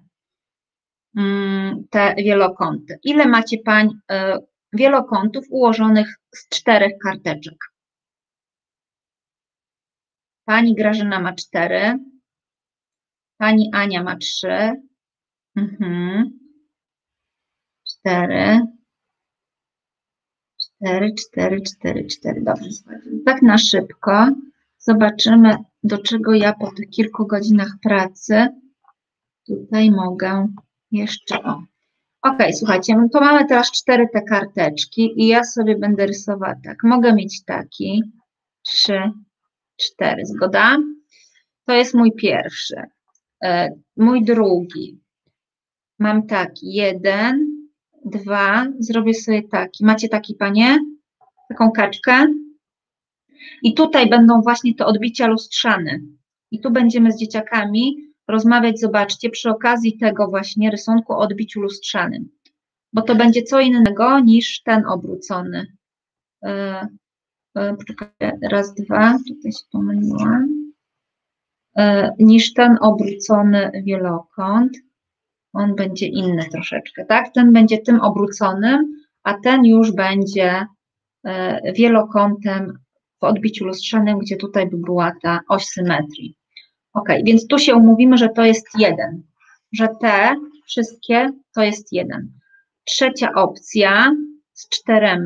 te wielokąty. Ile macie Pań wielokątów ułożonych z 4 karteczek? Pani Grażyna ma 4, Pani Ania ma 3, 4, 4. Dobrze, słuchajcie. Tak na szybko zobaczymy, do czego ja po tych kilku godzinach pracy tutaj mogę jeszcze. Ok, słuchajcie, to mamy teraz 4 te karteczki i ja sobie będę rysowała tak. Mogę mieć taki 3, 4. Zgoda? To jest mój pierwszy. Mój drugi. Mam taki 1, 2. Zrobię sobie taki. Macie taki, Panie? Taką kaczkę. I tutaj będą właśnie te odbicia lustrzane. I tu będziemy z dzieciakami rozmawiać, zobaczcie, przy okazji tego właśnie rysunku o odbiciu lustrzanym. Bo to będzie co innego niż ten obrócony. Poczekaj, raz, 2, tutaj się pomyliłam. Niż ten obrócony wielokąt. On będzie inny troszeczkę, tak? Ten będzie tym obróconym, a ten już będzie wielokątem w odbiciu lustrzanym, gdzie tutaj by była ta oś symetrii. Ok, więc tu się umówimy, że to jest 1, że te wszystkie to jest 1. Trzecia opcja z 4,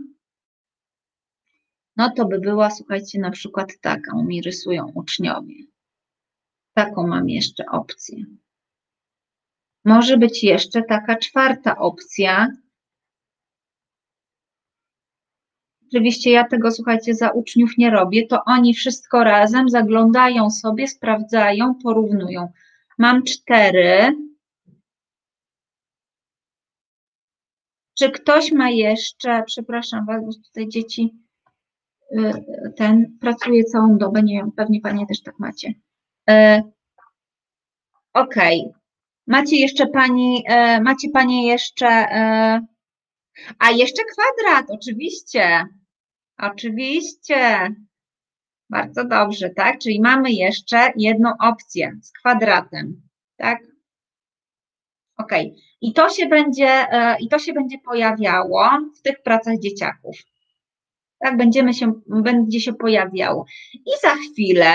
no to by była, słuchajcie, na przykład taką mi rysują uczniowie. Taką mam jeszcze opcję. Może być jeszcze taka 4 opcja. Oczywiście ja tego, słuchajcie, za uczniów nie robię, to oni wszystko razem zaglądają sobie, sprawdzają, porównują. Mam 4. Czy ktoś ma jeszcze, przepraszam Was, bo tutaj dzieci, pracuje całą dobę, nie wiem, pewnie Panie też tak macie. Ok. Macie jeszcze Panie jeszcze, a jeszcze kwadrat, oczywiście. Oczywiście. Bardzo dobrze, tak? Czyli mamy jeszcze jedną opcję z kwadratem, tak? Ok. I to się będzie pojawiało w tych pracach dzieciaków. Tak, będzie się pojawiało. I za chwilę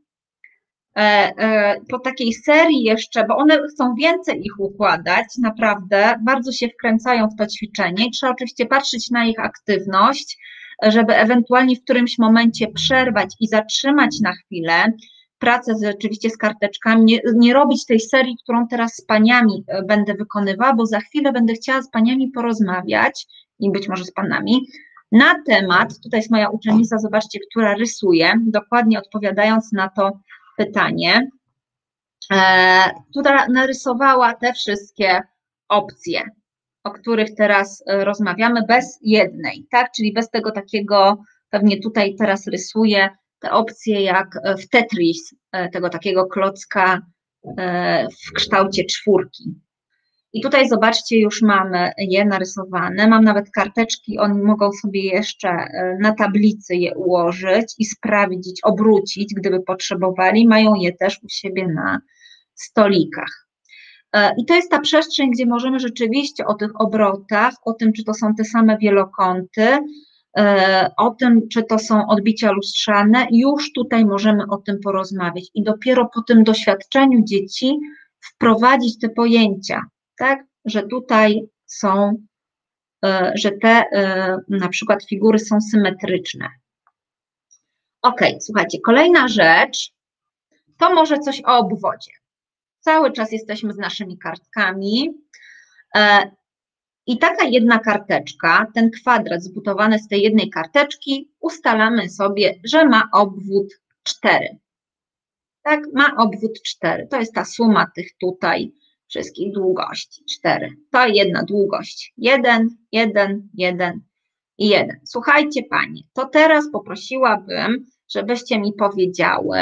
po takiej serii jeszcze, bo one chcą więcej ich układać, naprawdę bardzo się wkręcają w to ćwiczenie i trzeba oczywiście patrzeć na ich aktywność, żeby ewentualnie w którymś momencie przerwać i zatrzymać na chwilę pracę rzeczywiście z karteczkami, nie robić tej serii, którą teraz z paniami będę wykonywała, bo za chwilę będę chciała z paniami porozmawiać i być może z panami na temat, tutaj jest moja uczennica, zobaczcie, która rysuje, dokładnie odpowiadając na to pytanie, która narysowała te wszystkie opcje, o których teraz rozmawiamy, bez jednej, tak? Czyli bez tego takiego, pewnie tutaj teraz rysuję te opcje jak w Tetris, tego takiego klocka w kształcie czwórki. I tutaj zobaczcie, już mamy je narysowane, mam nawet karteczki, oni mogą sobie jeszcze na tablicy je ułożyć i sprawdzić, obrócić, gdyby potrzebowali, mają je też u siebie na stolikach. I to jest ta przestrzeń, gdzie możemy rzeczywiście o tych obrotach, o tym, czy to są te same wielokąty, o tym, czy to są odbicia lustrzane, już tutaj możemy o tym porozmawiać i dopiero po tym doświadczeniu dzieci wprowadzić te pojęcia, tak, że tutaj są, że te na przykład figury są symetryczne. Ok, słuchajcie, kolejna rzecz, to może coś o obwodzie. Cały czas jesteśmy z naszymi kartkami i taka jedna karteczka, ten kwadrat zbudowany z tej jednej karteczki, ustalamy sobie, że ma obwód 4. Tak, ma obwód 4. To jest ta suma tych tutaj wszystkich długości. 4. To jedna długość. 1, 1, 1 i 1. Słuchajcie panie, to teraz poprosiłabym, żebyście mi powiedziały,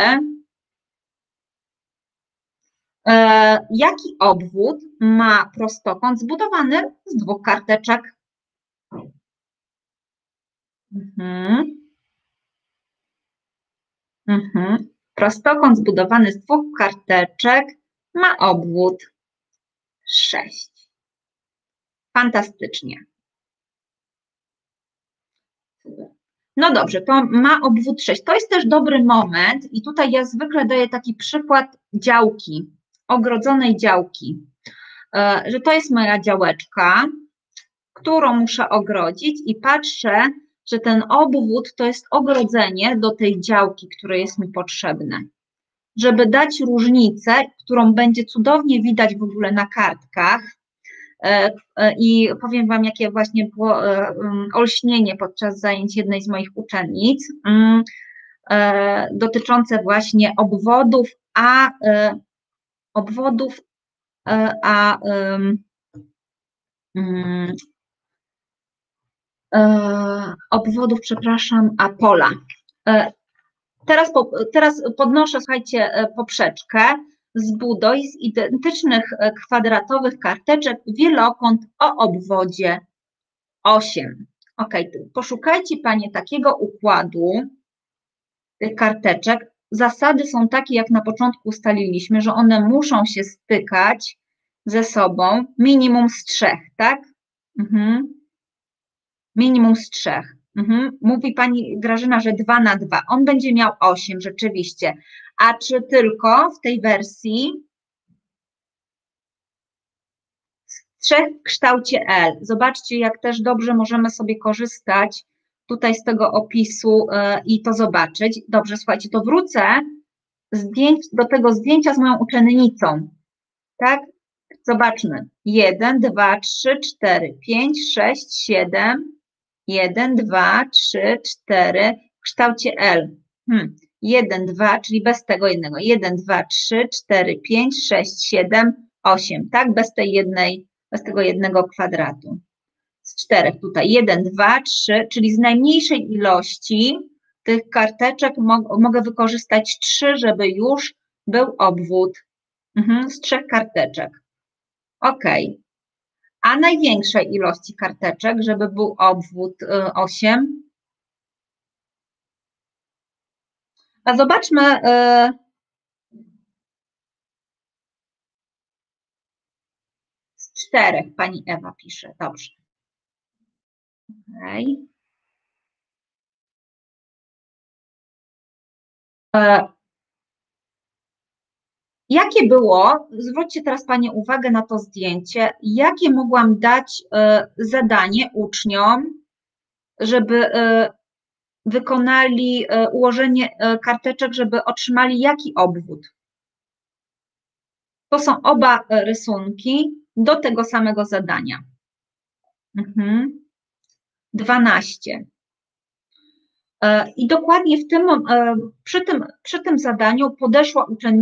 jaki obwód ma prostokąt zbudowany z dwóch karteczek? Prostokąt zbudowany z dwóch karteczek ma obwód 6. Fantastycznie. No dobrze, to ma obwód 6. To jest też dobry moment i tutaj ja zwykle daję taki przykład działki, ogrodzonej działki, że to jest moja działeczka, którą muszę ogrodzić i patrzę, że ten obwód to jest ogrodzenie do tej działki, które jest mi potrzebne. Żeby dać różnicę, którą będzie cudownie widać w ogóle na kartkach, i powiem Wam, jakie właśnie było olśnienie podczas zajęć jednej z moich uczennic, dotyczące właśnie obwodów, przepraszam, a pola. Teraz podnoszę, słuchajcie, poprzeczkę, zbuduj z identycznych kwadratowych karteczek wielokąt o obwodzie 8. Ok, poszukajcie panie takiego układu tych karteczek. Zasady są takie, jak na początku ustaliliśmy, że one muszą się stykać ze sobą minimum z 3, tak? Minimum z 3. Mówi pani Grażyna, że 2 na 2. On będzie miał 8 rzeczywiście. A czy tylko w tej wersji z 3 w kształcie L? Zobaczcie, jak też dobrze możemy sobie korzystać tutaj z tego opisu i to zobaczyć. Dobrze, słuchajcie, to wrócę do tego zdjęcia z moją uczennicą. Tak? Zobaczmy. 1, 2, 3, 4, 5, 6, 7, 1, 2, 3, 4 w kształcie L. 1, 2, czyli bez tego jednego. 1, 2, 3, 4, 5, 6, 7, 8. Tak? Bez tego jednego kwadratu. Z 4 tutaj. 1, 2, 3, czyli z najmniejszej ilości tych karteczek mogę wykorzystać 3, żeby już był obwód z 3 karteczek. Ok. A największej ilości karteczek, żeby był obwód 8? A zobaczmy, z 4 pani Ewa pisze, dobrze. Okay. Jakie było, zwróćcie teraz Panie uwagę na to zdjęcie, jakie mogłam dać zadanie uczniom, żeby wykonali ułożenie karteczek, żeby otrzymali jaki obwód? To są oba rysunki do tego samego zadania. 12. I dokładnie przy tym zadaniu podeszła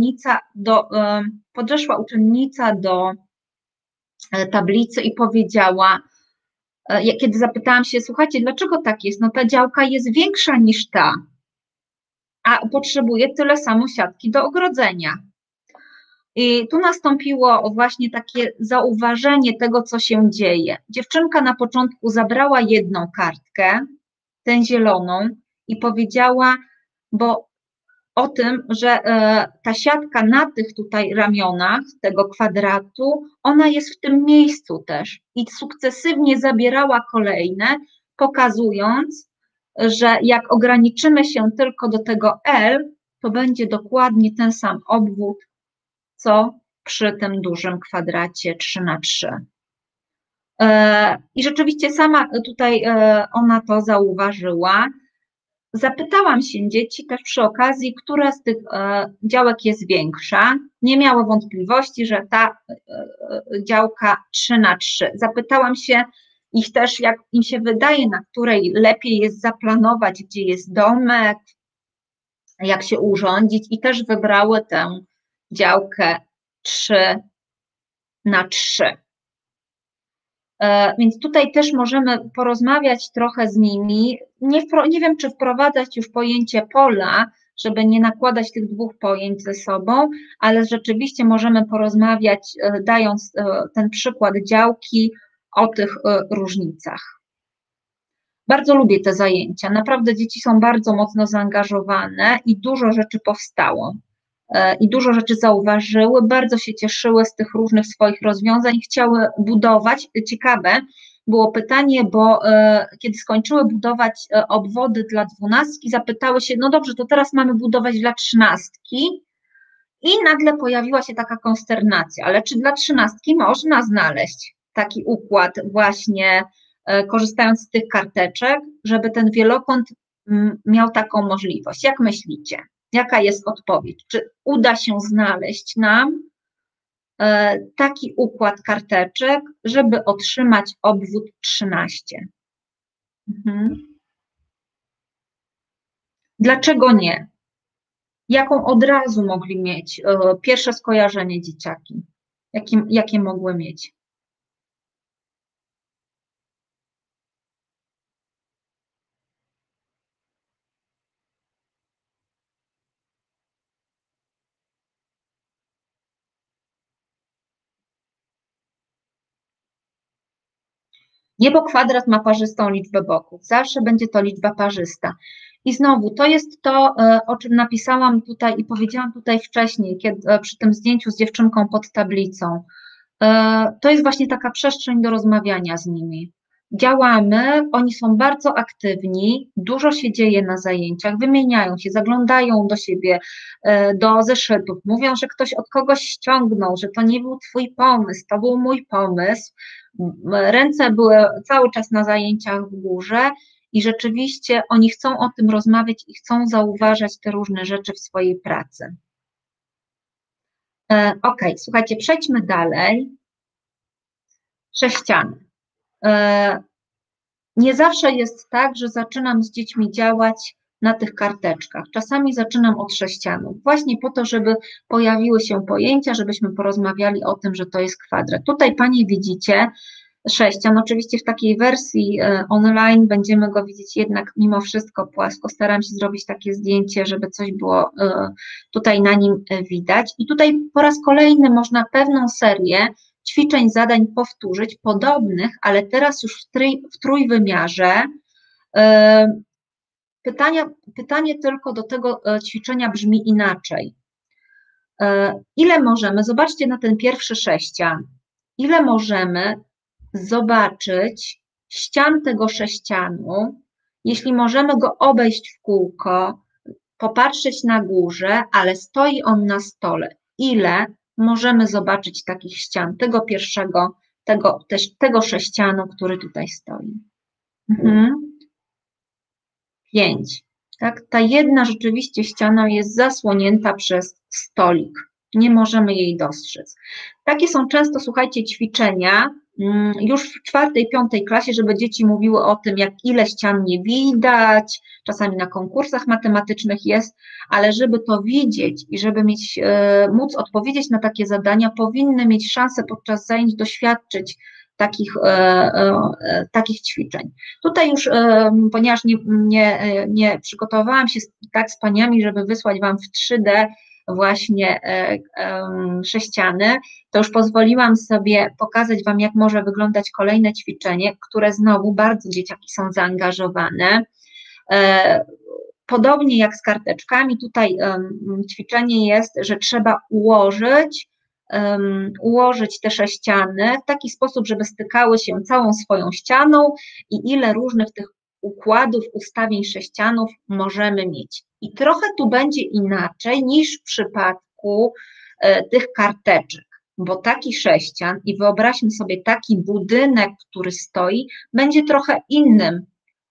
uczennica do tablicy i powiedziała, kiedy zapytałam się, słuchajcie, dlaczego tak jest? No ta działka jest większa niż ta, a potrzebuje tyle samo siatki do ogrodzenia. I tu nastąpiło właśnie takie zauważenie tego, co się dzieje. Dziewczynka na początku zabrała jedną kartkę, tę zieloną, i powiedziała, bo o tym, że ta siatka na tych tutaj ramionach tego kwadratu, ona jest w tym miejscu też i sukcesywnie zabierała kolejne, pokazując, że jak ograniczymy się tylko do tego L, to będzie dokładnie ten sam obwód, co przy tym dużym kwadracie 3×3. I rzeczywiście sama tutaj ona to zauważyła. Zapytałam się dzieci też przy okazji, która z tych działek jest większa. Nie miały wątpliwości, że ta działka 3×3. Zapytałam się ich też, jak im się wydaje, na której lepiej jest zaplanować, gdzie jest domek, jak się urządzić, i też wybrały tę działkę 3×3. Więc tutaj też możemy porozmawiać trochę z nimi. Nie wiem, czy wprowadzać już pojęcie pola, żeby nie nakładać tych dwóch pojęć ze sobą, ale rzeczywiście możemy porozmawiać, dając ten przykład działki, o tych różnicach. Bardzo lubię te zajęcia. Naprawdę dzieci są bardzo mocno zaangażowane i dużo rzeczy powstało. I dużo rzeczy zauważyły, bardzo się cieszyły z tych różnych swoich rozwiązań, chciały budować. Ciekawe było pytanie, bo kiedy skończyły budować obwody dla 12, zapytały się, no dobrze, to teraz mamy budować dla 13, i nagle pojawiła się taka konsternacja, ale czy dla 13 można znaleźć taki układ właśnie, korzystając z tych karteczek, żeby ten wielokąt miał taką możliwość? Jak myślicie? Jaka jest odpowiedź? Czy uda się znaleźć nam taki układ karteczek, żeby otrzymać obwód 13? Dlaczego nie? Jaką od razu mogli mieć pierwsze skojarzenie dzieciaki? Jakie mogły mieć? Nie, bo kwadrat ma parzystą liczbę boków, zawsze będzie to liczba parzysta. I znowu, to jest to, o czym napisałam tutaj i powiedziałam tutaj wcześniej, przy tym zdjęciu z dziewczynką pod tablicą. To jest właśnie taka przestrzeń do rozmawiania z nimi. Działamy, oni są bardzo aktywni, dużo się dzieje na zajęciach, wymieniają się, zaglądają do siebie, do zeszytów, mówią, że ktoś od kogoś ściągnął, że to nie był twój pomysł, to był mój pomysł. Ręce były cały czas na zajęciach w górze i rzeczywiście oni chcą o tym rozmawiać i chcą zauważać te różne rzeczy w swojej pracy. Ok, słuchajcie, przejdźmy dalej. Sześciany. Nie zawsze jest tak, że zaczynam z dziećmi działać na tych karteczkach. Czasami zaczynam od sześcianów, właśnie po to, żeby pojawiły się pojęcia, żebyśmy porozmawiali o tym, że to jest kwadrat. Tutaj Panie widzicie sześcian, oczywiście w takiej wersji online będziemy go widzieć jednak mimo wszystko płasko. Staram się zrobić takie zdjęcie, żeby coś było tutaj na nim widać. I tutaj po raz kolejny można pewną serię ćwiczeń, zadań powtórzyć, podobnych, ale teraz już w trójwymiarze. pytanie tylko do tego ćwiczenia brzmi inaczej. Ile możemy, zobaczcie na ten pierwszy sześcian, ile możemy zobaczyć ścian tego sześcianu, jeśli możemy go obejść w kółko, popatrzeć na górze, ale stoi on na stole. Ile możemy zobaczyć takich ścian, tego pierwszego, tego sześcianu, który tutaj stoi? 5. Tak? Ta jedna rzeczywiście ściana jest zasłonięta przez stolik. Nie możemy jej dostrzec. Takie są często, słuchajcie, ćwiczenia już w 4., 5. klasie, żeby dzieci mówiły o tym, jak ile ścian nie widać, czasami na konkursach matematycznych jest, ale żeby to widzieć i żeby móc odpowiedzieć na takie zadania, powinny mieć szansę podczas zajęć doświadczyć takich ćwiczeń. Tutaj już, ponieważ nie przygotowałam się tak z paniami, żeby wysłać Wam w 3D właśnie sześciany, to już pozwoliłam sobie pokazać Wam, jak może wyglądać kolejne ćwiczenie, które znowu bardzo dzieciaki są zaangażowane. Podobnie jak z karteczkami, tutaj ćwiczenie jest, że trzeba ułożyć te sześciany w taki sposób, żeby stykały się całą swoją ścianą i ile różnych tych układów, ustawień sześcianów możemy mieć. I trochę tu będzie inaczej niż w przypadku tych karteczek, bo taki sześcian i wyobraźmy sobie taki budynek, który stoi, będzie trochę innym,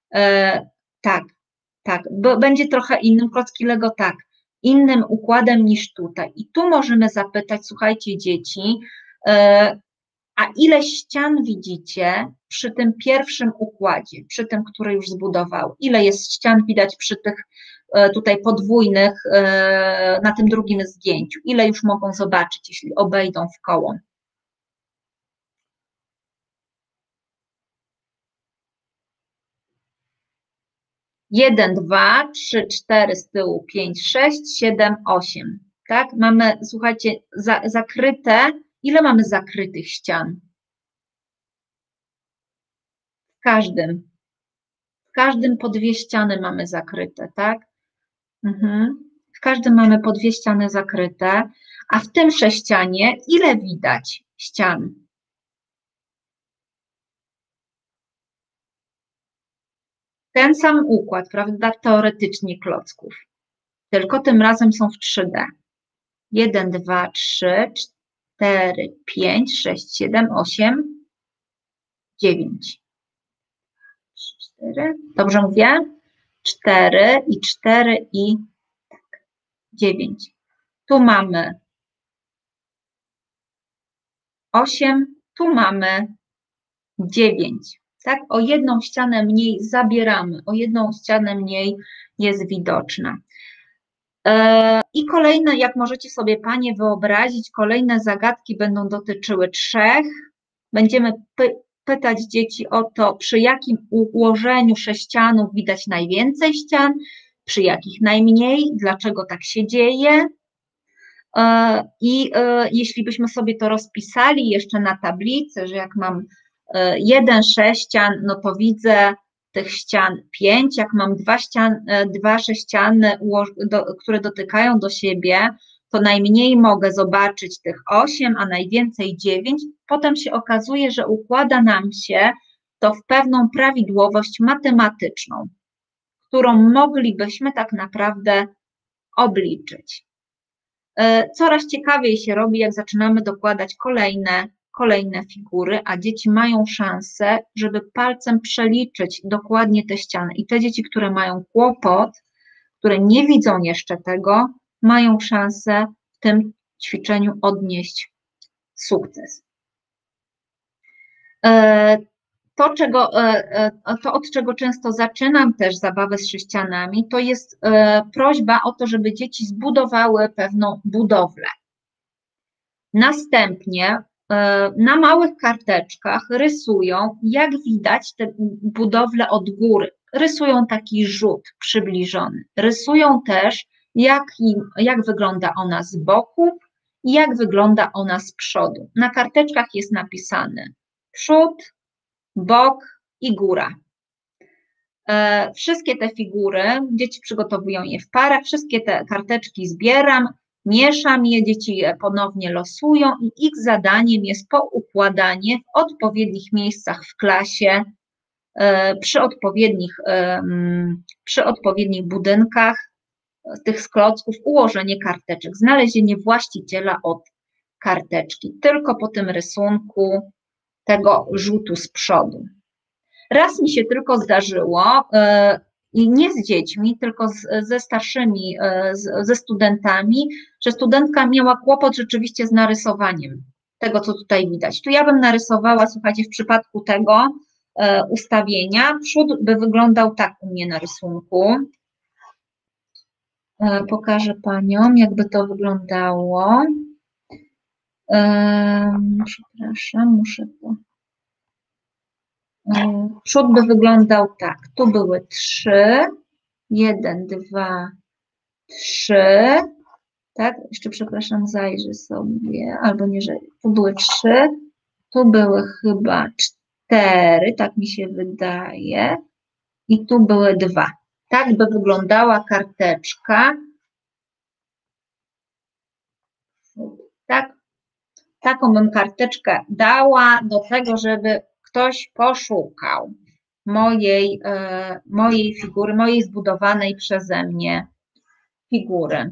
będzie trochę innym, klocki Lego, innym układem niż tutaj. I tu możemy zapytać, słuchajcie dzieci, a ile ścian widzicie przy tym pierwszym układzie, przy tym, który już zbudował? Ile jest ścian widać przy tych tutaj podwójnych, na tym drugim zdjęciu? Ile już mogą zobaczyć, jeśli obejdą w koło? Jeden, 2, 3, 4 z tyłu, 5, 6, 7, 8. Tak? Mamy, słuchajcie, zakryte. Ile mamy zakrytych ścian? W każdym po 2 ściany mamy zakryte, tak? W każdym mamy po 2 ściany zakryte, a w tym sześcianie ile widać ścian? Ten sam układ, prawda, teoretycznie klocków, tylko tym razem są w 3D. 1, 2, 3, 4, 5, 6, 7, 8, 9. 4. Dobrze mówię? 4 i 4 i 9. Tu mamy 8, tu mamy 9. Tak? O jedną ścianę mniej zabieramy, o jedną ścianę mniej jest widoczna. I kolejne, jak możecie sobie panie wyobrazić, kolejne zagadki będą dotyczyły 3. Będziemy pytać dzieci o to, przy jakim ułożeniu sześcianów widać najwięcej ścian, przy jakich najmniej, dlaczego tak się dzieje. I jeśli byśmy sobie to rozpisali jeszcze na tablicy, że jak mam 1 sześcian, no to widzę tych ścian 5, jak mam 2 sześciany, które dotykają do siebie, to najmniej mogę zobaczyć tych 8, a najwięcej 9. Potem się okazuje, że układa nam się to w pewną prawidłowość matematyczną, którą moglibyśmy tak naprawdę obliczyć. Coraz ciekawiej się robi, jak zaczynamy dokładać kolejne figury, a dzieci mają szansę, żeby palcem przeliczyć dokładnie te ściany. I te dzieci, które mają kłopot, które nie widzą jeszcze tego, mają szansę w tym ćwiczeniu odnieść sukces. To, od czego często zaczynam też zabawę z sześcianami, to jest prośba o to, żeby dzieci zbudowały pewną budowlę. Następnie na małych karteczkach rysują, jak widać tę budowlę od góry. Rysują taki rzut przybliżony. Rysują też, jak wygląda ona z boku i jak wygląda ona z przodu. Na karteczkach jest napisane przód, bok i góra. Wszystkie te figury, dzieci przygotowują je w parach, wszystkie te karteczki zbieram, mieszam je, dzieci je ponownie losują i ich zadaniem jest poukładanie w odpowiednich miejscach w klasie, przy odpowiednich budynkach tych z klocków, ułożenie karteczek, znalezienie właściciela od karteczki, tylko po tym rysunku tego rzutu z przodu. Raz mi się tylko zdarzyło, i nie z dziećmi, tylko ze starszymi, ze studentami, że studentka miała kłopot rzeczywiście z narysowaniem tego, co tutaj widać. Tu ja bym narysowała, słuchajcie, w przypadku tego ustawienia, przód by wyglądał tak u mnie na rysunku. Pokażę Paniom, jakby to wyglądało. Przepraszam, muszę to... Przód by wyglądał tak, tu były 3, 1, 2, 3, tak, jeszcze przepraszam, zajrzę sobie, albo nie, że tu były 3, tu były chyba 4, tak mi się wydaje, i tu były 2. Tak by wyglądała karteczka, tak, taką bym karteczkę dała do tego, żeby ktoś poszukał mojej figury, mojej zbudowanej przeze mnie figury.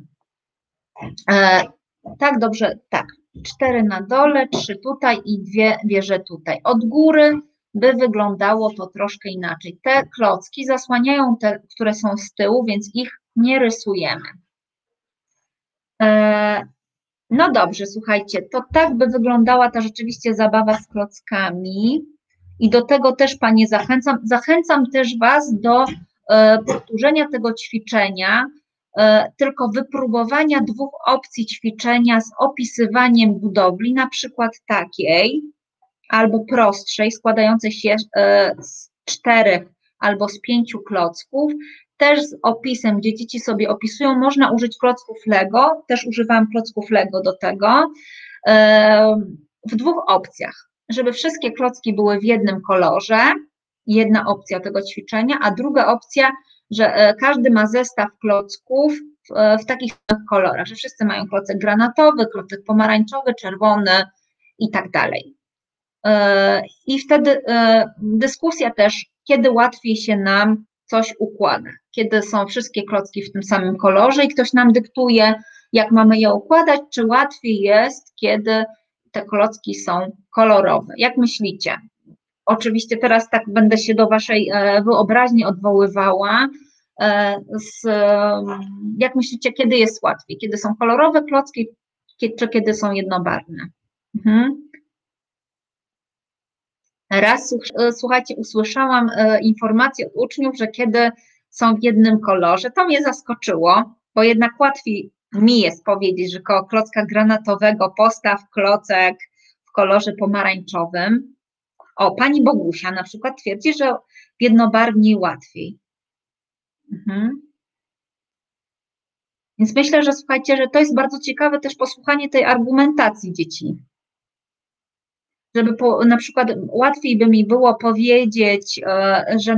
Tak, dobrze, tak. 4 na dole, 3 tutaj i 2 wieże tutaj. Od góry by wyglądało to troszkę inaczej. Te klocki zasłaniają te, które są z tyłu, więc ich nie rysujemy. No dobrze, słuchajcie, to tak by wyglądała ta rzeczywiście zabawa z klockami. I do tego też Panie zachęcam. Zachęcam też Was do powtórzenia tego ćwiczenia, tylko wypróbowania 2 opcji ćwiczenia z opisywaniem budowli, na przykład takiej, albo prostszej, składającej się z 4 albo z 5 klocków, też z opisem, gdzie dzieci sobie opisują. Można użyć klocków Lego, też używam klocków Lego do tego, w 2 opcjach, żeby wszystkie klocki były w jednym kolorze, jedna opcja tego ćwiczenia, a druga opcja, że każdy ma zestaw klocków w takich samych kolorach, że wszyscy mają klocek granatowy, klocek pomarańczowy, czerwony i tak dalej. I wtedy dyskusja też, kiedy łatwiej się nam coś układa, kiedy są wszystkie klocki w tym samym kolorze i ktoś nam dyktuje, jak mamy je układać, czy łatwiej jest, kiedy te klocki są kolorowe. Jak myślicie? Oczywiście teraz tak będę się do Waszej wyobraźni odwoływała. Jak myślicie, kiedy jest łatwiej? Kiedy są kolorowe klocki, czy kiedy są jednobarwne? Raz, słuchajcie, usłyszałam informację od uczniów, że kiedy są w jednym kolorze, to mnie zaskoczyło, bo jednak łatwiej mi jest powiedzieć, że koło klocka granatowego postaw klocek w kolorze pomarańczowym. O, Pani Bogusia na przykład twierdzi, że jednobarwniej łatwiej. Więc myślę, że słuchajcie, że to jest bardzo ciekawe też posłuchanie tej argumentacji dzieci. Żeby na przykład łatwiej by mi było powiedzieć, że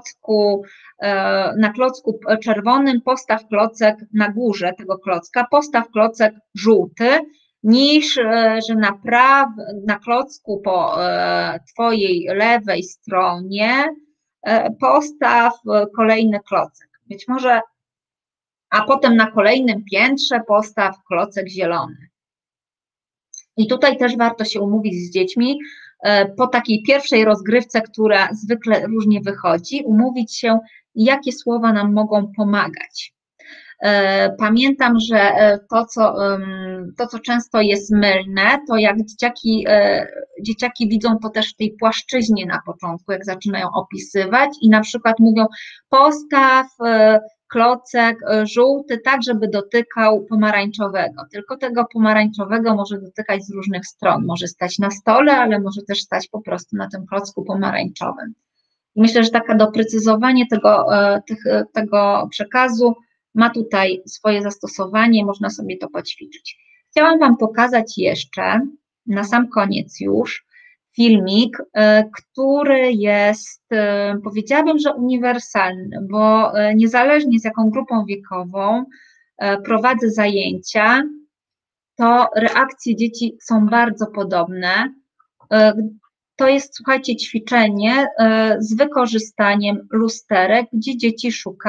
na klocku czerwonym postaw klocek na górze tego klocka, postaw klocek żółty, niż że na klocku po Twojej lewej stronie postaw kolejny klocek. Być może, a potem na kolejnym piętrze postaw klocek zielony. I tutaj też warto się umówić z dziećmi, po takiej pierwszej rozgrywce, która zwykle różnie wychodzi, umówić się, jakie słowa nam mogą pomagać. Pamiętam, że to, co często jest mylne, to jak dzieciaki widzą to też w tej płaszczyźnie na początku, jak zaczynają opisywać i na przykład mówią postaw klocek żółty tak, żeby dotykał pomarańczowego, tylko tego pomarańczowego może dotykać z różnych stron, może stać na stole, ale może też stać po prostu na tym klocku pomarańczowym. I myślę, że takie doprecyzowanie tego przekazu ma tutaj swoje zastosowanie, można sobie to poćwiczyć. Chciałam Wam pokazać jeszcze, na sam koniec już, filmik, który jest, powiedziałabym, że uniwersalny, bo niezależnie z jaką grupą wiekową prowadzę zajęcia, to reakcje dzieci są bardzo podobne. To jest, słuchajcie, ćwiczenie z wykorzystaniem lusterek, gdzie dzieci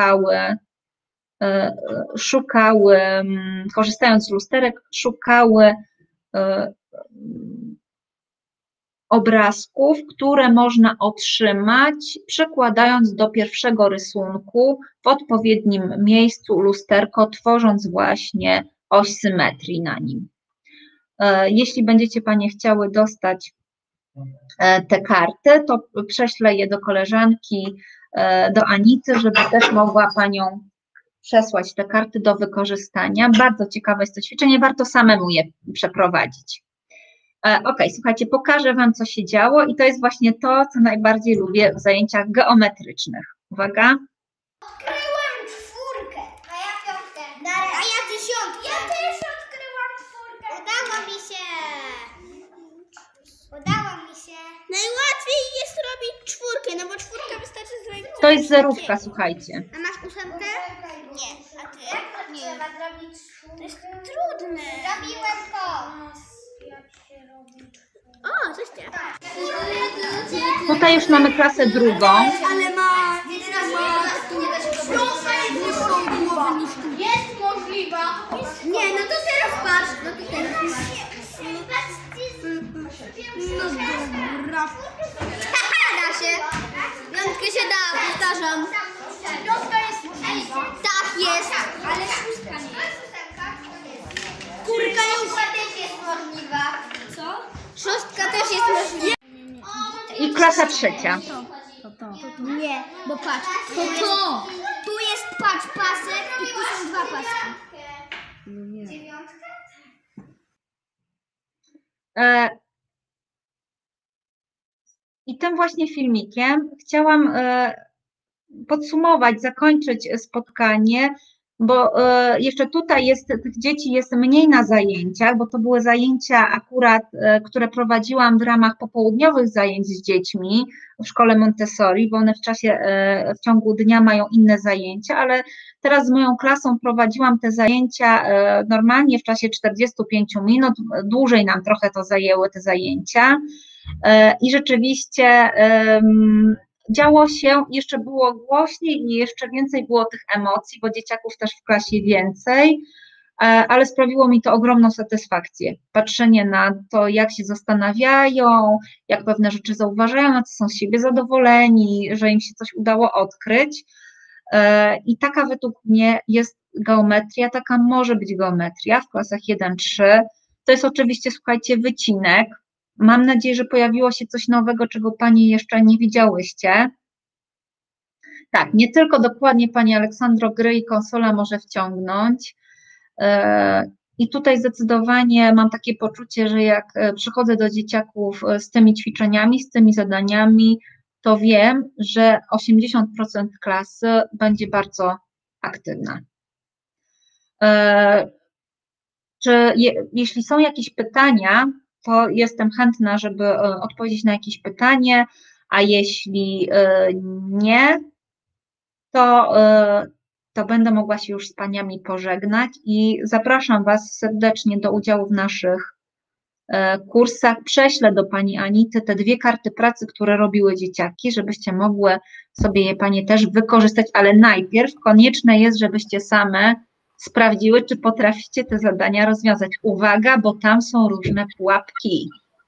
szukały, korzystając z lusterek, szukały obrazków, które można otrzymać, przykładając do pierwszego rysunku w odpowiednim miejscu lusterko, tworząc właśnie oś symetrii na nim. Jeśli będziecie Panie chciały dostać te karty, to prześlę je do koleżanki, do Anity, żeby też mogła Panią przesłać te karty do wykorzystania. Bardzo ciekawe jest to ćwiczenie, warto samemu je przeprowadzić. Ok, słuchajcie, pokażę Wam, co się działo i to jest właśnie to, co najbardziej lubię w zajęciach geometrycznych. Uwaga. Odkryłam czwórkę. A ja piątkę. A ja dziesiątkę. Ja też odkryłam czwórkę. Udało mi się. Udało mi się. Najłatwiej jest robić czwórkę, no bo czwórkę wystarczy zrobić. To jest zerówka, słuchajcie. A masz ósemkę? Nie. A ty? Nie. Trzeba zrobić czwórkę. To jest trudne. Zrobiłem to. O, coś ty. Tutaj już mamy klasę drugą. Ale ma... Jest możliwa. Nie, no to teraz patrz. No to teraz patrz. No dobra. Da się. Piątkę się da, powtarzam. Piątka jest możliwa. Tak jest. Ale szóstka nie jest. Kurka już też jest możliwa. Co? Szóstka też jest możliwa. I klasa trzecia. Nie, bo patrz. To. Tu jest patrz pasek i tu są dwa paski. Dziewiątka? I tym właśnie filmikiem chciałam podsumować, zakończyć spotkanie, bo jeszcze tutaj jest, tych dzieci jest mniej na zajęciach, bo to były zajęcia akurat, które prowadziłam w ramach popołudniowych zajęć z dziećmi w szkole Montessori, bo one w ciągu dnia mają inne zajęcia, ale teraz z moją klasą prowadziłam te zajęcia normalnie w czasie 45 minut, dłużej nam trochę to zajęły te zajęcia i rzeczywiście działo się, jeszcze było głośniej i jeszcze więcej było tych emocji, bo dzieciaków też w klasie więcej, ale sprawiło mi to ogromną satysfakcję. Patrzenie na to, jak się zastanawiają, jak pewne rzeczy zauważają, na co są z siebie zadowoleni, że im się coś udało odkryć. I taka według mnie jest geometria, taka może być geometria w klasach 1-3. To jest oczywiście, słuchajcie, wycinek. Mam nadzieję, że pojawiło się coś nowego, czego Panie jeszcze nie widziałyście. Tak, nie tylko dokładnie Pani Aleksandro, gry i konsola może wciągnąć. I tutaj zdecydowanie mam takie poczucie, że jak przychodzę do dzieciaków z tymi ćwiczeniami, z tymi zadaniami, to wiem, że 80% klasy będzie bardzo aktywna. Jeśli są jakieś pytania, to jestem chętna, żeby odpowiedzieć na jakieś pytanie, a jeśli nie, to będę mogła się już z Paniami pożegnać i zapraszam Was serdecznie do udziału w naszych kursach. Prześlę do Pani Anity te 2 karty pracy, które robiły dzieciaki, żebyście mogły sobie je Panie też wykorzystać, ale najpierw konieczne jest, żebyście same sprawdziły, czy potraficie te zadania rozwiązać. Uwaga, bo tam są różne pułapki.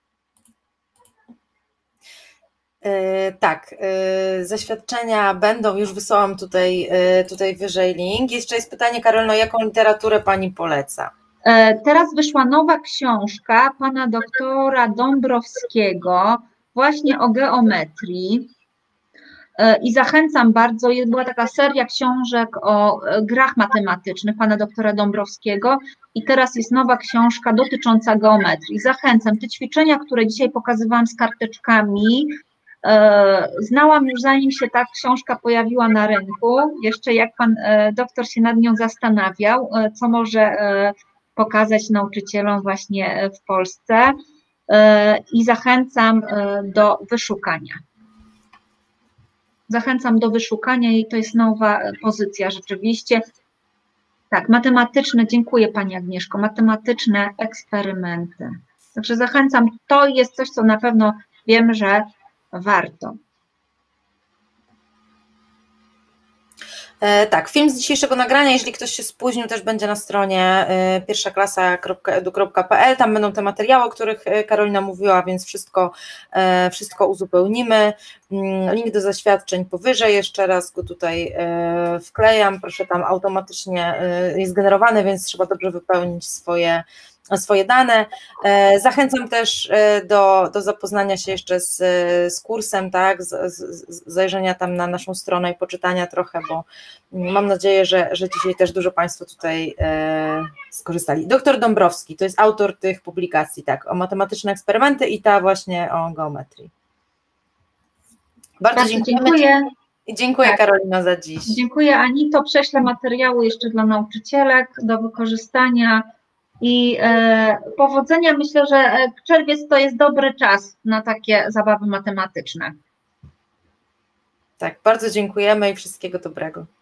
Tak, zaświadczenia będą, już wysłałam tutaj wyżej link. Jeszcze jest pytanie, Karolino, jaką literaturę Pani poleca? Teraz wyszła nowa książka Pana doktora Dąbrowskiego właśnie o geometrii. I zachęcam bardzo, była taka seria książek o grach matematycznych Pana doktora Dąbrowskiego i teraz jest nowa książka dotycząca geometrii. Zachęcam, te ćwiczenia, które dzisiaj pokazywałam z karteczkami, znałam już zanim się ta książka pojawiła na rynku, jeszcze jak Pan doktor się nad nią zastanawiał, co może pokazać nauczycielom właśnie w Polsce. i zachęcam do wyszukania. Zachęcam do wyszukania i to jest nowa pozycja rzeczywiście. Tak, matematyczne, dziękuję Pani Agnieszko, matematyczne eksperymenty. Także zachęcam, to jest coś, co na pewno wiem, że warto. Tak, film z dzisiejszego nagrania, jeżeli ktoś się spóźnił, też będzie na stronie pierwszaklasa.edu.pl, tam będą te materiały, o których Karolina mówiła, więc wszystko uzupełnimy. Link do zaświadczeń powyżej, jeszcze raz go tutaj wklejam, proszę, tam automatycznie jest generowany, więc trzeba dobrze wypełnić swoje dane. Zachęcam też do zapoznania się jeszcze z kursem, tak, zajrzenia tam na naszą stronę i poczytania trochę, bo mam nadzieję, że dzisiaj też dużo Państwo tutaj skorzystali. Doktor Dąbrowski to jest autor tych publikacji, tak, o matematyczne eksperymenty i ta właśnie o geometrii. Bardzo dziękuję. I dziękuję tak. Karolina za dziś. Dziękuję Anito, prześlę materiały jeszcze dla nauczycielek do wykorzystania. I powodzenia, myślę, że czerwiec to jest dobry czas na takie zabawy matematyczne. Tak, bardzo dziękujemy i wszystkiego dobrego.